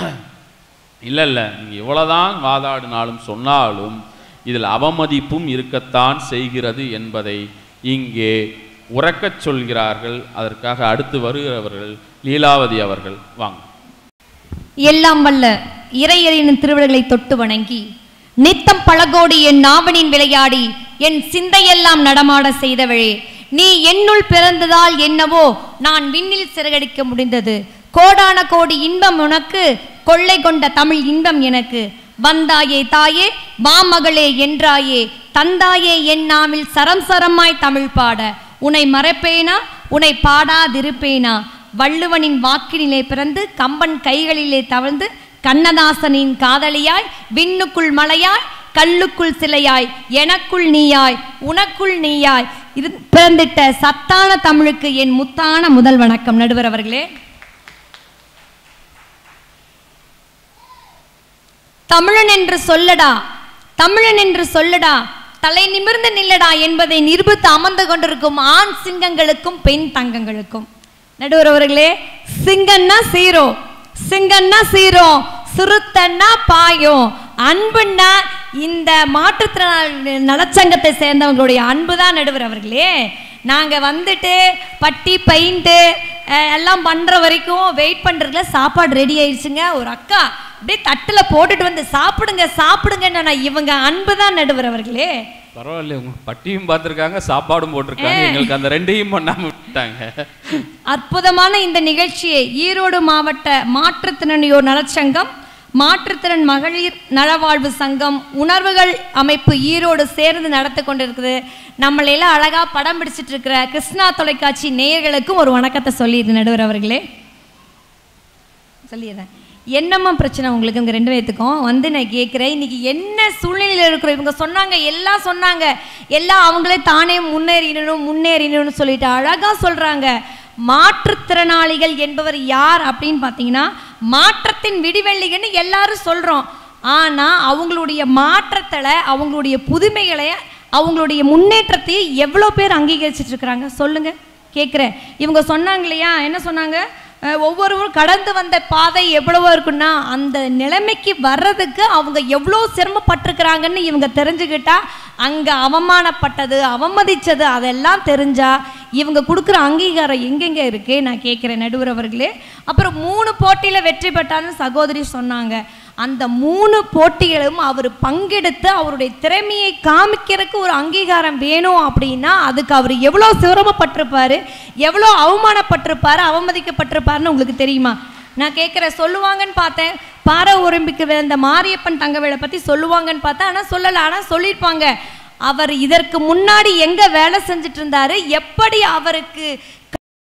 இல்லை நீங்கள் எவ்வளோதான் வாதாடினாலும் சொன்னாலும் இதில் அவமதிப்பும் இருக்கத்தான் செய்கிறது என்பதை இங்கே உறக்கச் சொல்கிறார்கள். அதற்காக அடுத்து வருகிறவர்கள் லீலாவதி அவர்கள். வாங்க. எல்லாம் வல்ல இறையரின் திருவிழங்களை தொட்டு வணங்கி நித்தம் பழகோடி என் நாவனின் விளையாடி என் சிந்தையெல்லாம் நடமாட செய்தவழே, நீ என்னுள் பிறந்ததால் என்னவோ நான் விண்ணில் சிறகடிக்க முடிந்தது. கோடான கோடி இன்பம் உனக்கு, கொள்ளை கொண்ட தமிழ் இன்பம் எனக்கு. வந்தாயே தாயே மாமகளே என்றாயே, தந்தாயே என் நாவில் சரம் சரமாய் தமிழ் பாட. உன்னை மறைப்பேனா உன்னை பாடாதிருப்பேனா? வள்ளுவனின் வாக்கினிலே பிறந்து கம்பன் கைகளிலே தவழ்ந்து கண்ணதாசனின் காதலியாய் விண்ணுக்குள் மலையாய் கல்லுக்குள் சிலையாய் எனக்குள் நீயாய் உனக்குள் நீயாய் இது பிறந்திட்ட சத்தான தமிழுக்கு என் முத்தான முதல் வணக்கம். நடுவர் அவர்களே, தமிழன் என்று சொல்லடா, தமிழன் என்று சொல்லடா, தலை நிமிர்ந்து நில்லடா என்பதை நிரூபித்து அமர்ந்து கொண்டிருக்கும் ஆண் சிங்கங்களுக்கும் பெண் தங்கங்களுக்கும். நடுவர் அவர்களே, சிங்கன்னா சீரோ, சிங்கன்னா சீரோ, சுருத்தன்னா பாயும், அன்புன்னா இந்த மாற்றுத்திறனாளி நலச்சங்கத்தை சேர்ந்தவங்களுடைய அன்பு தான். நடுவர் அவர்களே, நாங்கள் பட்டி பெயிண்ட்டு எல்லாம் பண்ணுற வரைக்கும் வெயிட் பண்ணுறதுல சாப்பாடு ரெடி ஆயிடுச்சுங்க. ஒரு அக்கா அப்படியே தட்டில் போட்டுட்டு சாப்பிடுங்க சாப்பிடுங்கன்னு இவங்க அன்பு தான். நடுவர் அவர்களே, பரவாயில்ல, உங்க பட்டியும் பார்த்துருக்காங்க சாப்பாடும் போட்டிருக்காங்க, எங்களுக்கு அந்த ரெண்டையும் பண்ணாம விட்டாங்க. அற்புதமான இந்த நிகழ்ச்சியை ஈரோடு மாவட்ட மாற்றுத்திறனாளியோர் நலச்சங்கம், மாற்றுத்திறன் மகளிர் நலவாழ்வு சங்கம், உணர்வுகள் அமைப்பு ஈரோடு சேர்ந்து நடத்தி கொண்டிருக்குது. நம்மளையெல்லாம் அழகா படம் பிடிச்சிட்டு இருக்கிற கிருஷ்ணா தொலைக்காட்சி நேயர்களுக்கும் ஒரு வணக்கத்தை சொல்லிடுது. நடுவர் அவர்களே சொல்லிடுறேன். என்னம்மா பிரச்சனை உங்களுக்கு இங்கே 2 பேத்துக்கும் நான் கேட்குறேன், இன்னைக்கு என்ன சூழ்நிலையில் இருக்கிறோம்? இவங்க சொன்னாங்க, எல்லாம் சொன்னாங்க, எல்லாம் அவங்களே தானே முன்னேறினு சொல்லிட்டு அழகாக சொல்கிறாங்க. மாற்றுத்திறனாளிகள் என்பவர் யார் அப்படின்னு பார்த்தீங்கன்னா, மாற்றத்தின் விடிவெள்ளிகள்னு எல்லாரும் சொல்கிறோம். ஆனால் அவங்களுடைய மாற்றத்தில் அவங்களுடைய புதுமைகளை அவங்களுடைய முன்னேற்றத்தை எவ்வளோ பேர் அங்கீகரிச்சிட்டு இருக்கிறாங்க சொல்லுங்கள், கேட்குறேன். இவங்க சொன்னாங்க இல்லையா, என்ன சொன்னாங்க, ஒவ்வொருவரும் கடந்து வந்த பாதை எவ்வளவோ இருக்குன்னா அந்த நிலைமைக்கு வர்றதுக்கு அவங்க எவ்வளோ சிரமப்பட்டிருக்கிறாங்கன்னு இவங்க தெரிஞ்சுக்கிட்டா அங்கே அவமானப்பட்டது அவமதித்தது அதெல்லாம் தெரிஞ்சா இவங்க கொடுக்குற அங்கீகாரம் எங்கெங்கே இருக்குது நான் கேட்குறேன். நடுவர் அவர்களே, அப்புறம் 3 போட்டியில் வெற்றி பெற்றாலும் சகோதரி சொன்னாங்க. அந்த 3 போட்டிகளும் அவர் பங்கெடுத்து அவருடைய திறமையை காமிக்கிறதுக்கு ஒரு அங்கீகாரம் வேணும் அப்படின்னா அதுக்கு அவர் எவ்வளோ சிரமப்பட்டிருப்பாரு, எவ்வளோ அவமானப்பட்டிருப்பாரு, அவமதிக்கப்பட்டிருப்பாருன்னு உங்களுக்கு தெரியுமா? நான் கேட்குறேன், சொல்லுவாங்கன்னு பார்த்தேன். பாரா ஒலிம்பிக்கு இந்த மாரியப்பன் தங்கவேலை பற்றி சொல்லுவாங்கன்னு பார்த்தேன், ஆனால் சொல்லலை. ஆனால் சொல்லியிருப்பாங்க, அவர் இதற்கு முன்னாடி எங்கே வேலை செஞ்சுட்டு இருந்தாரு, எப்படி அவருக்கு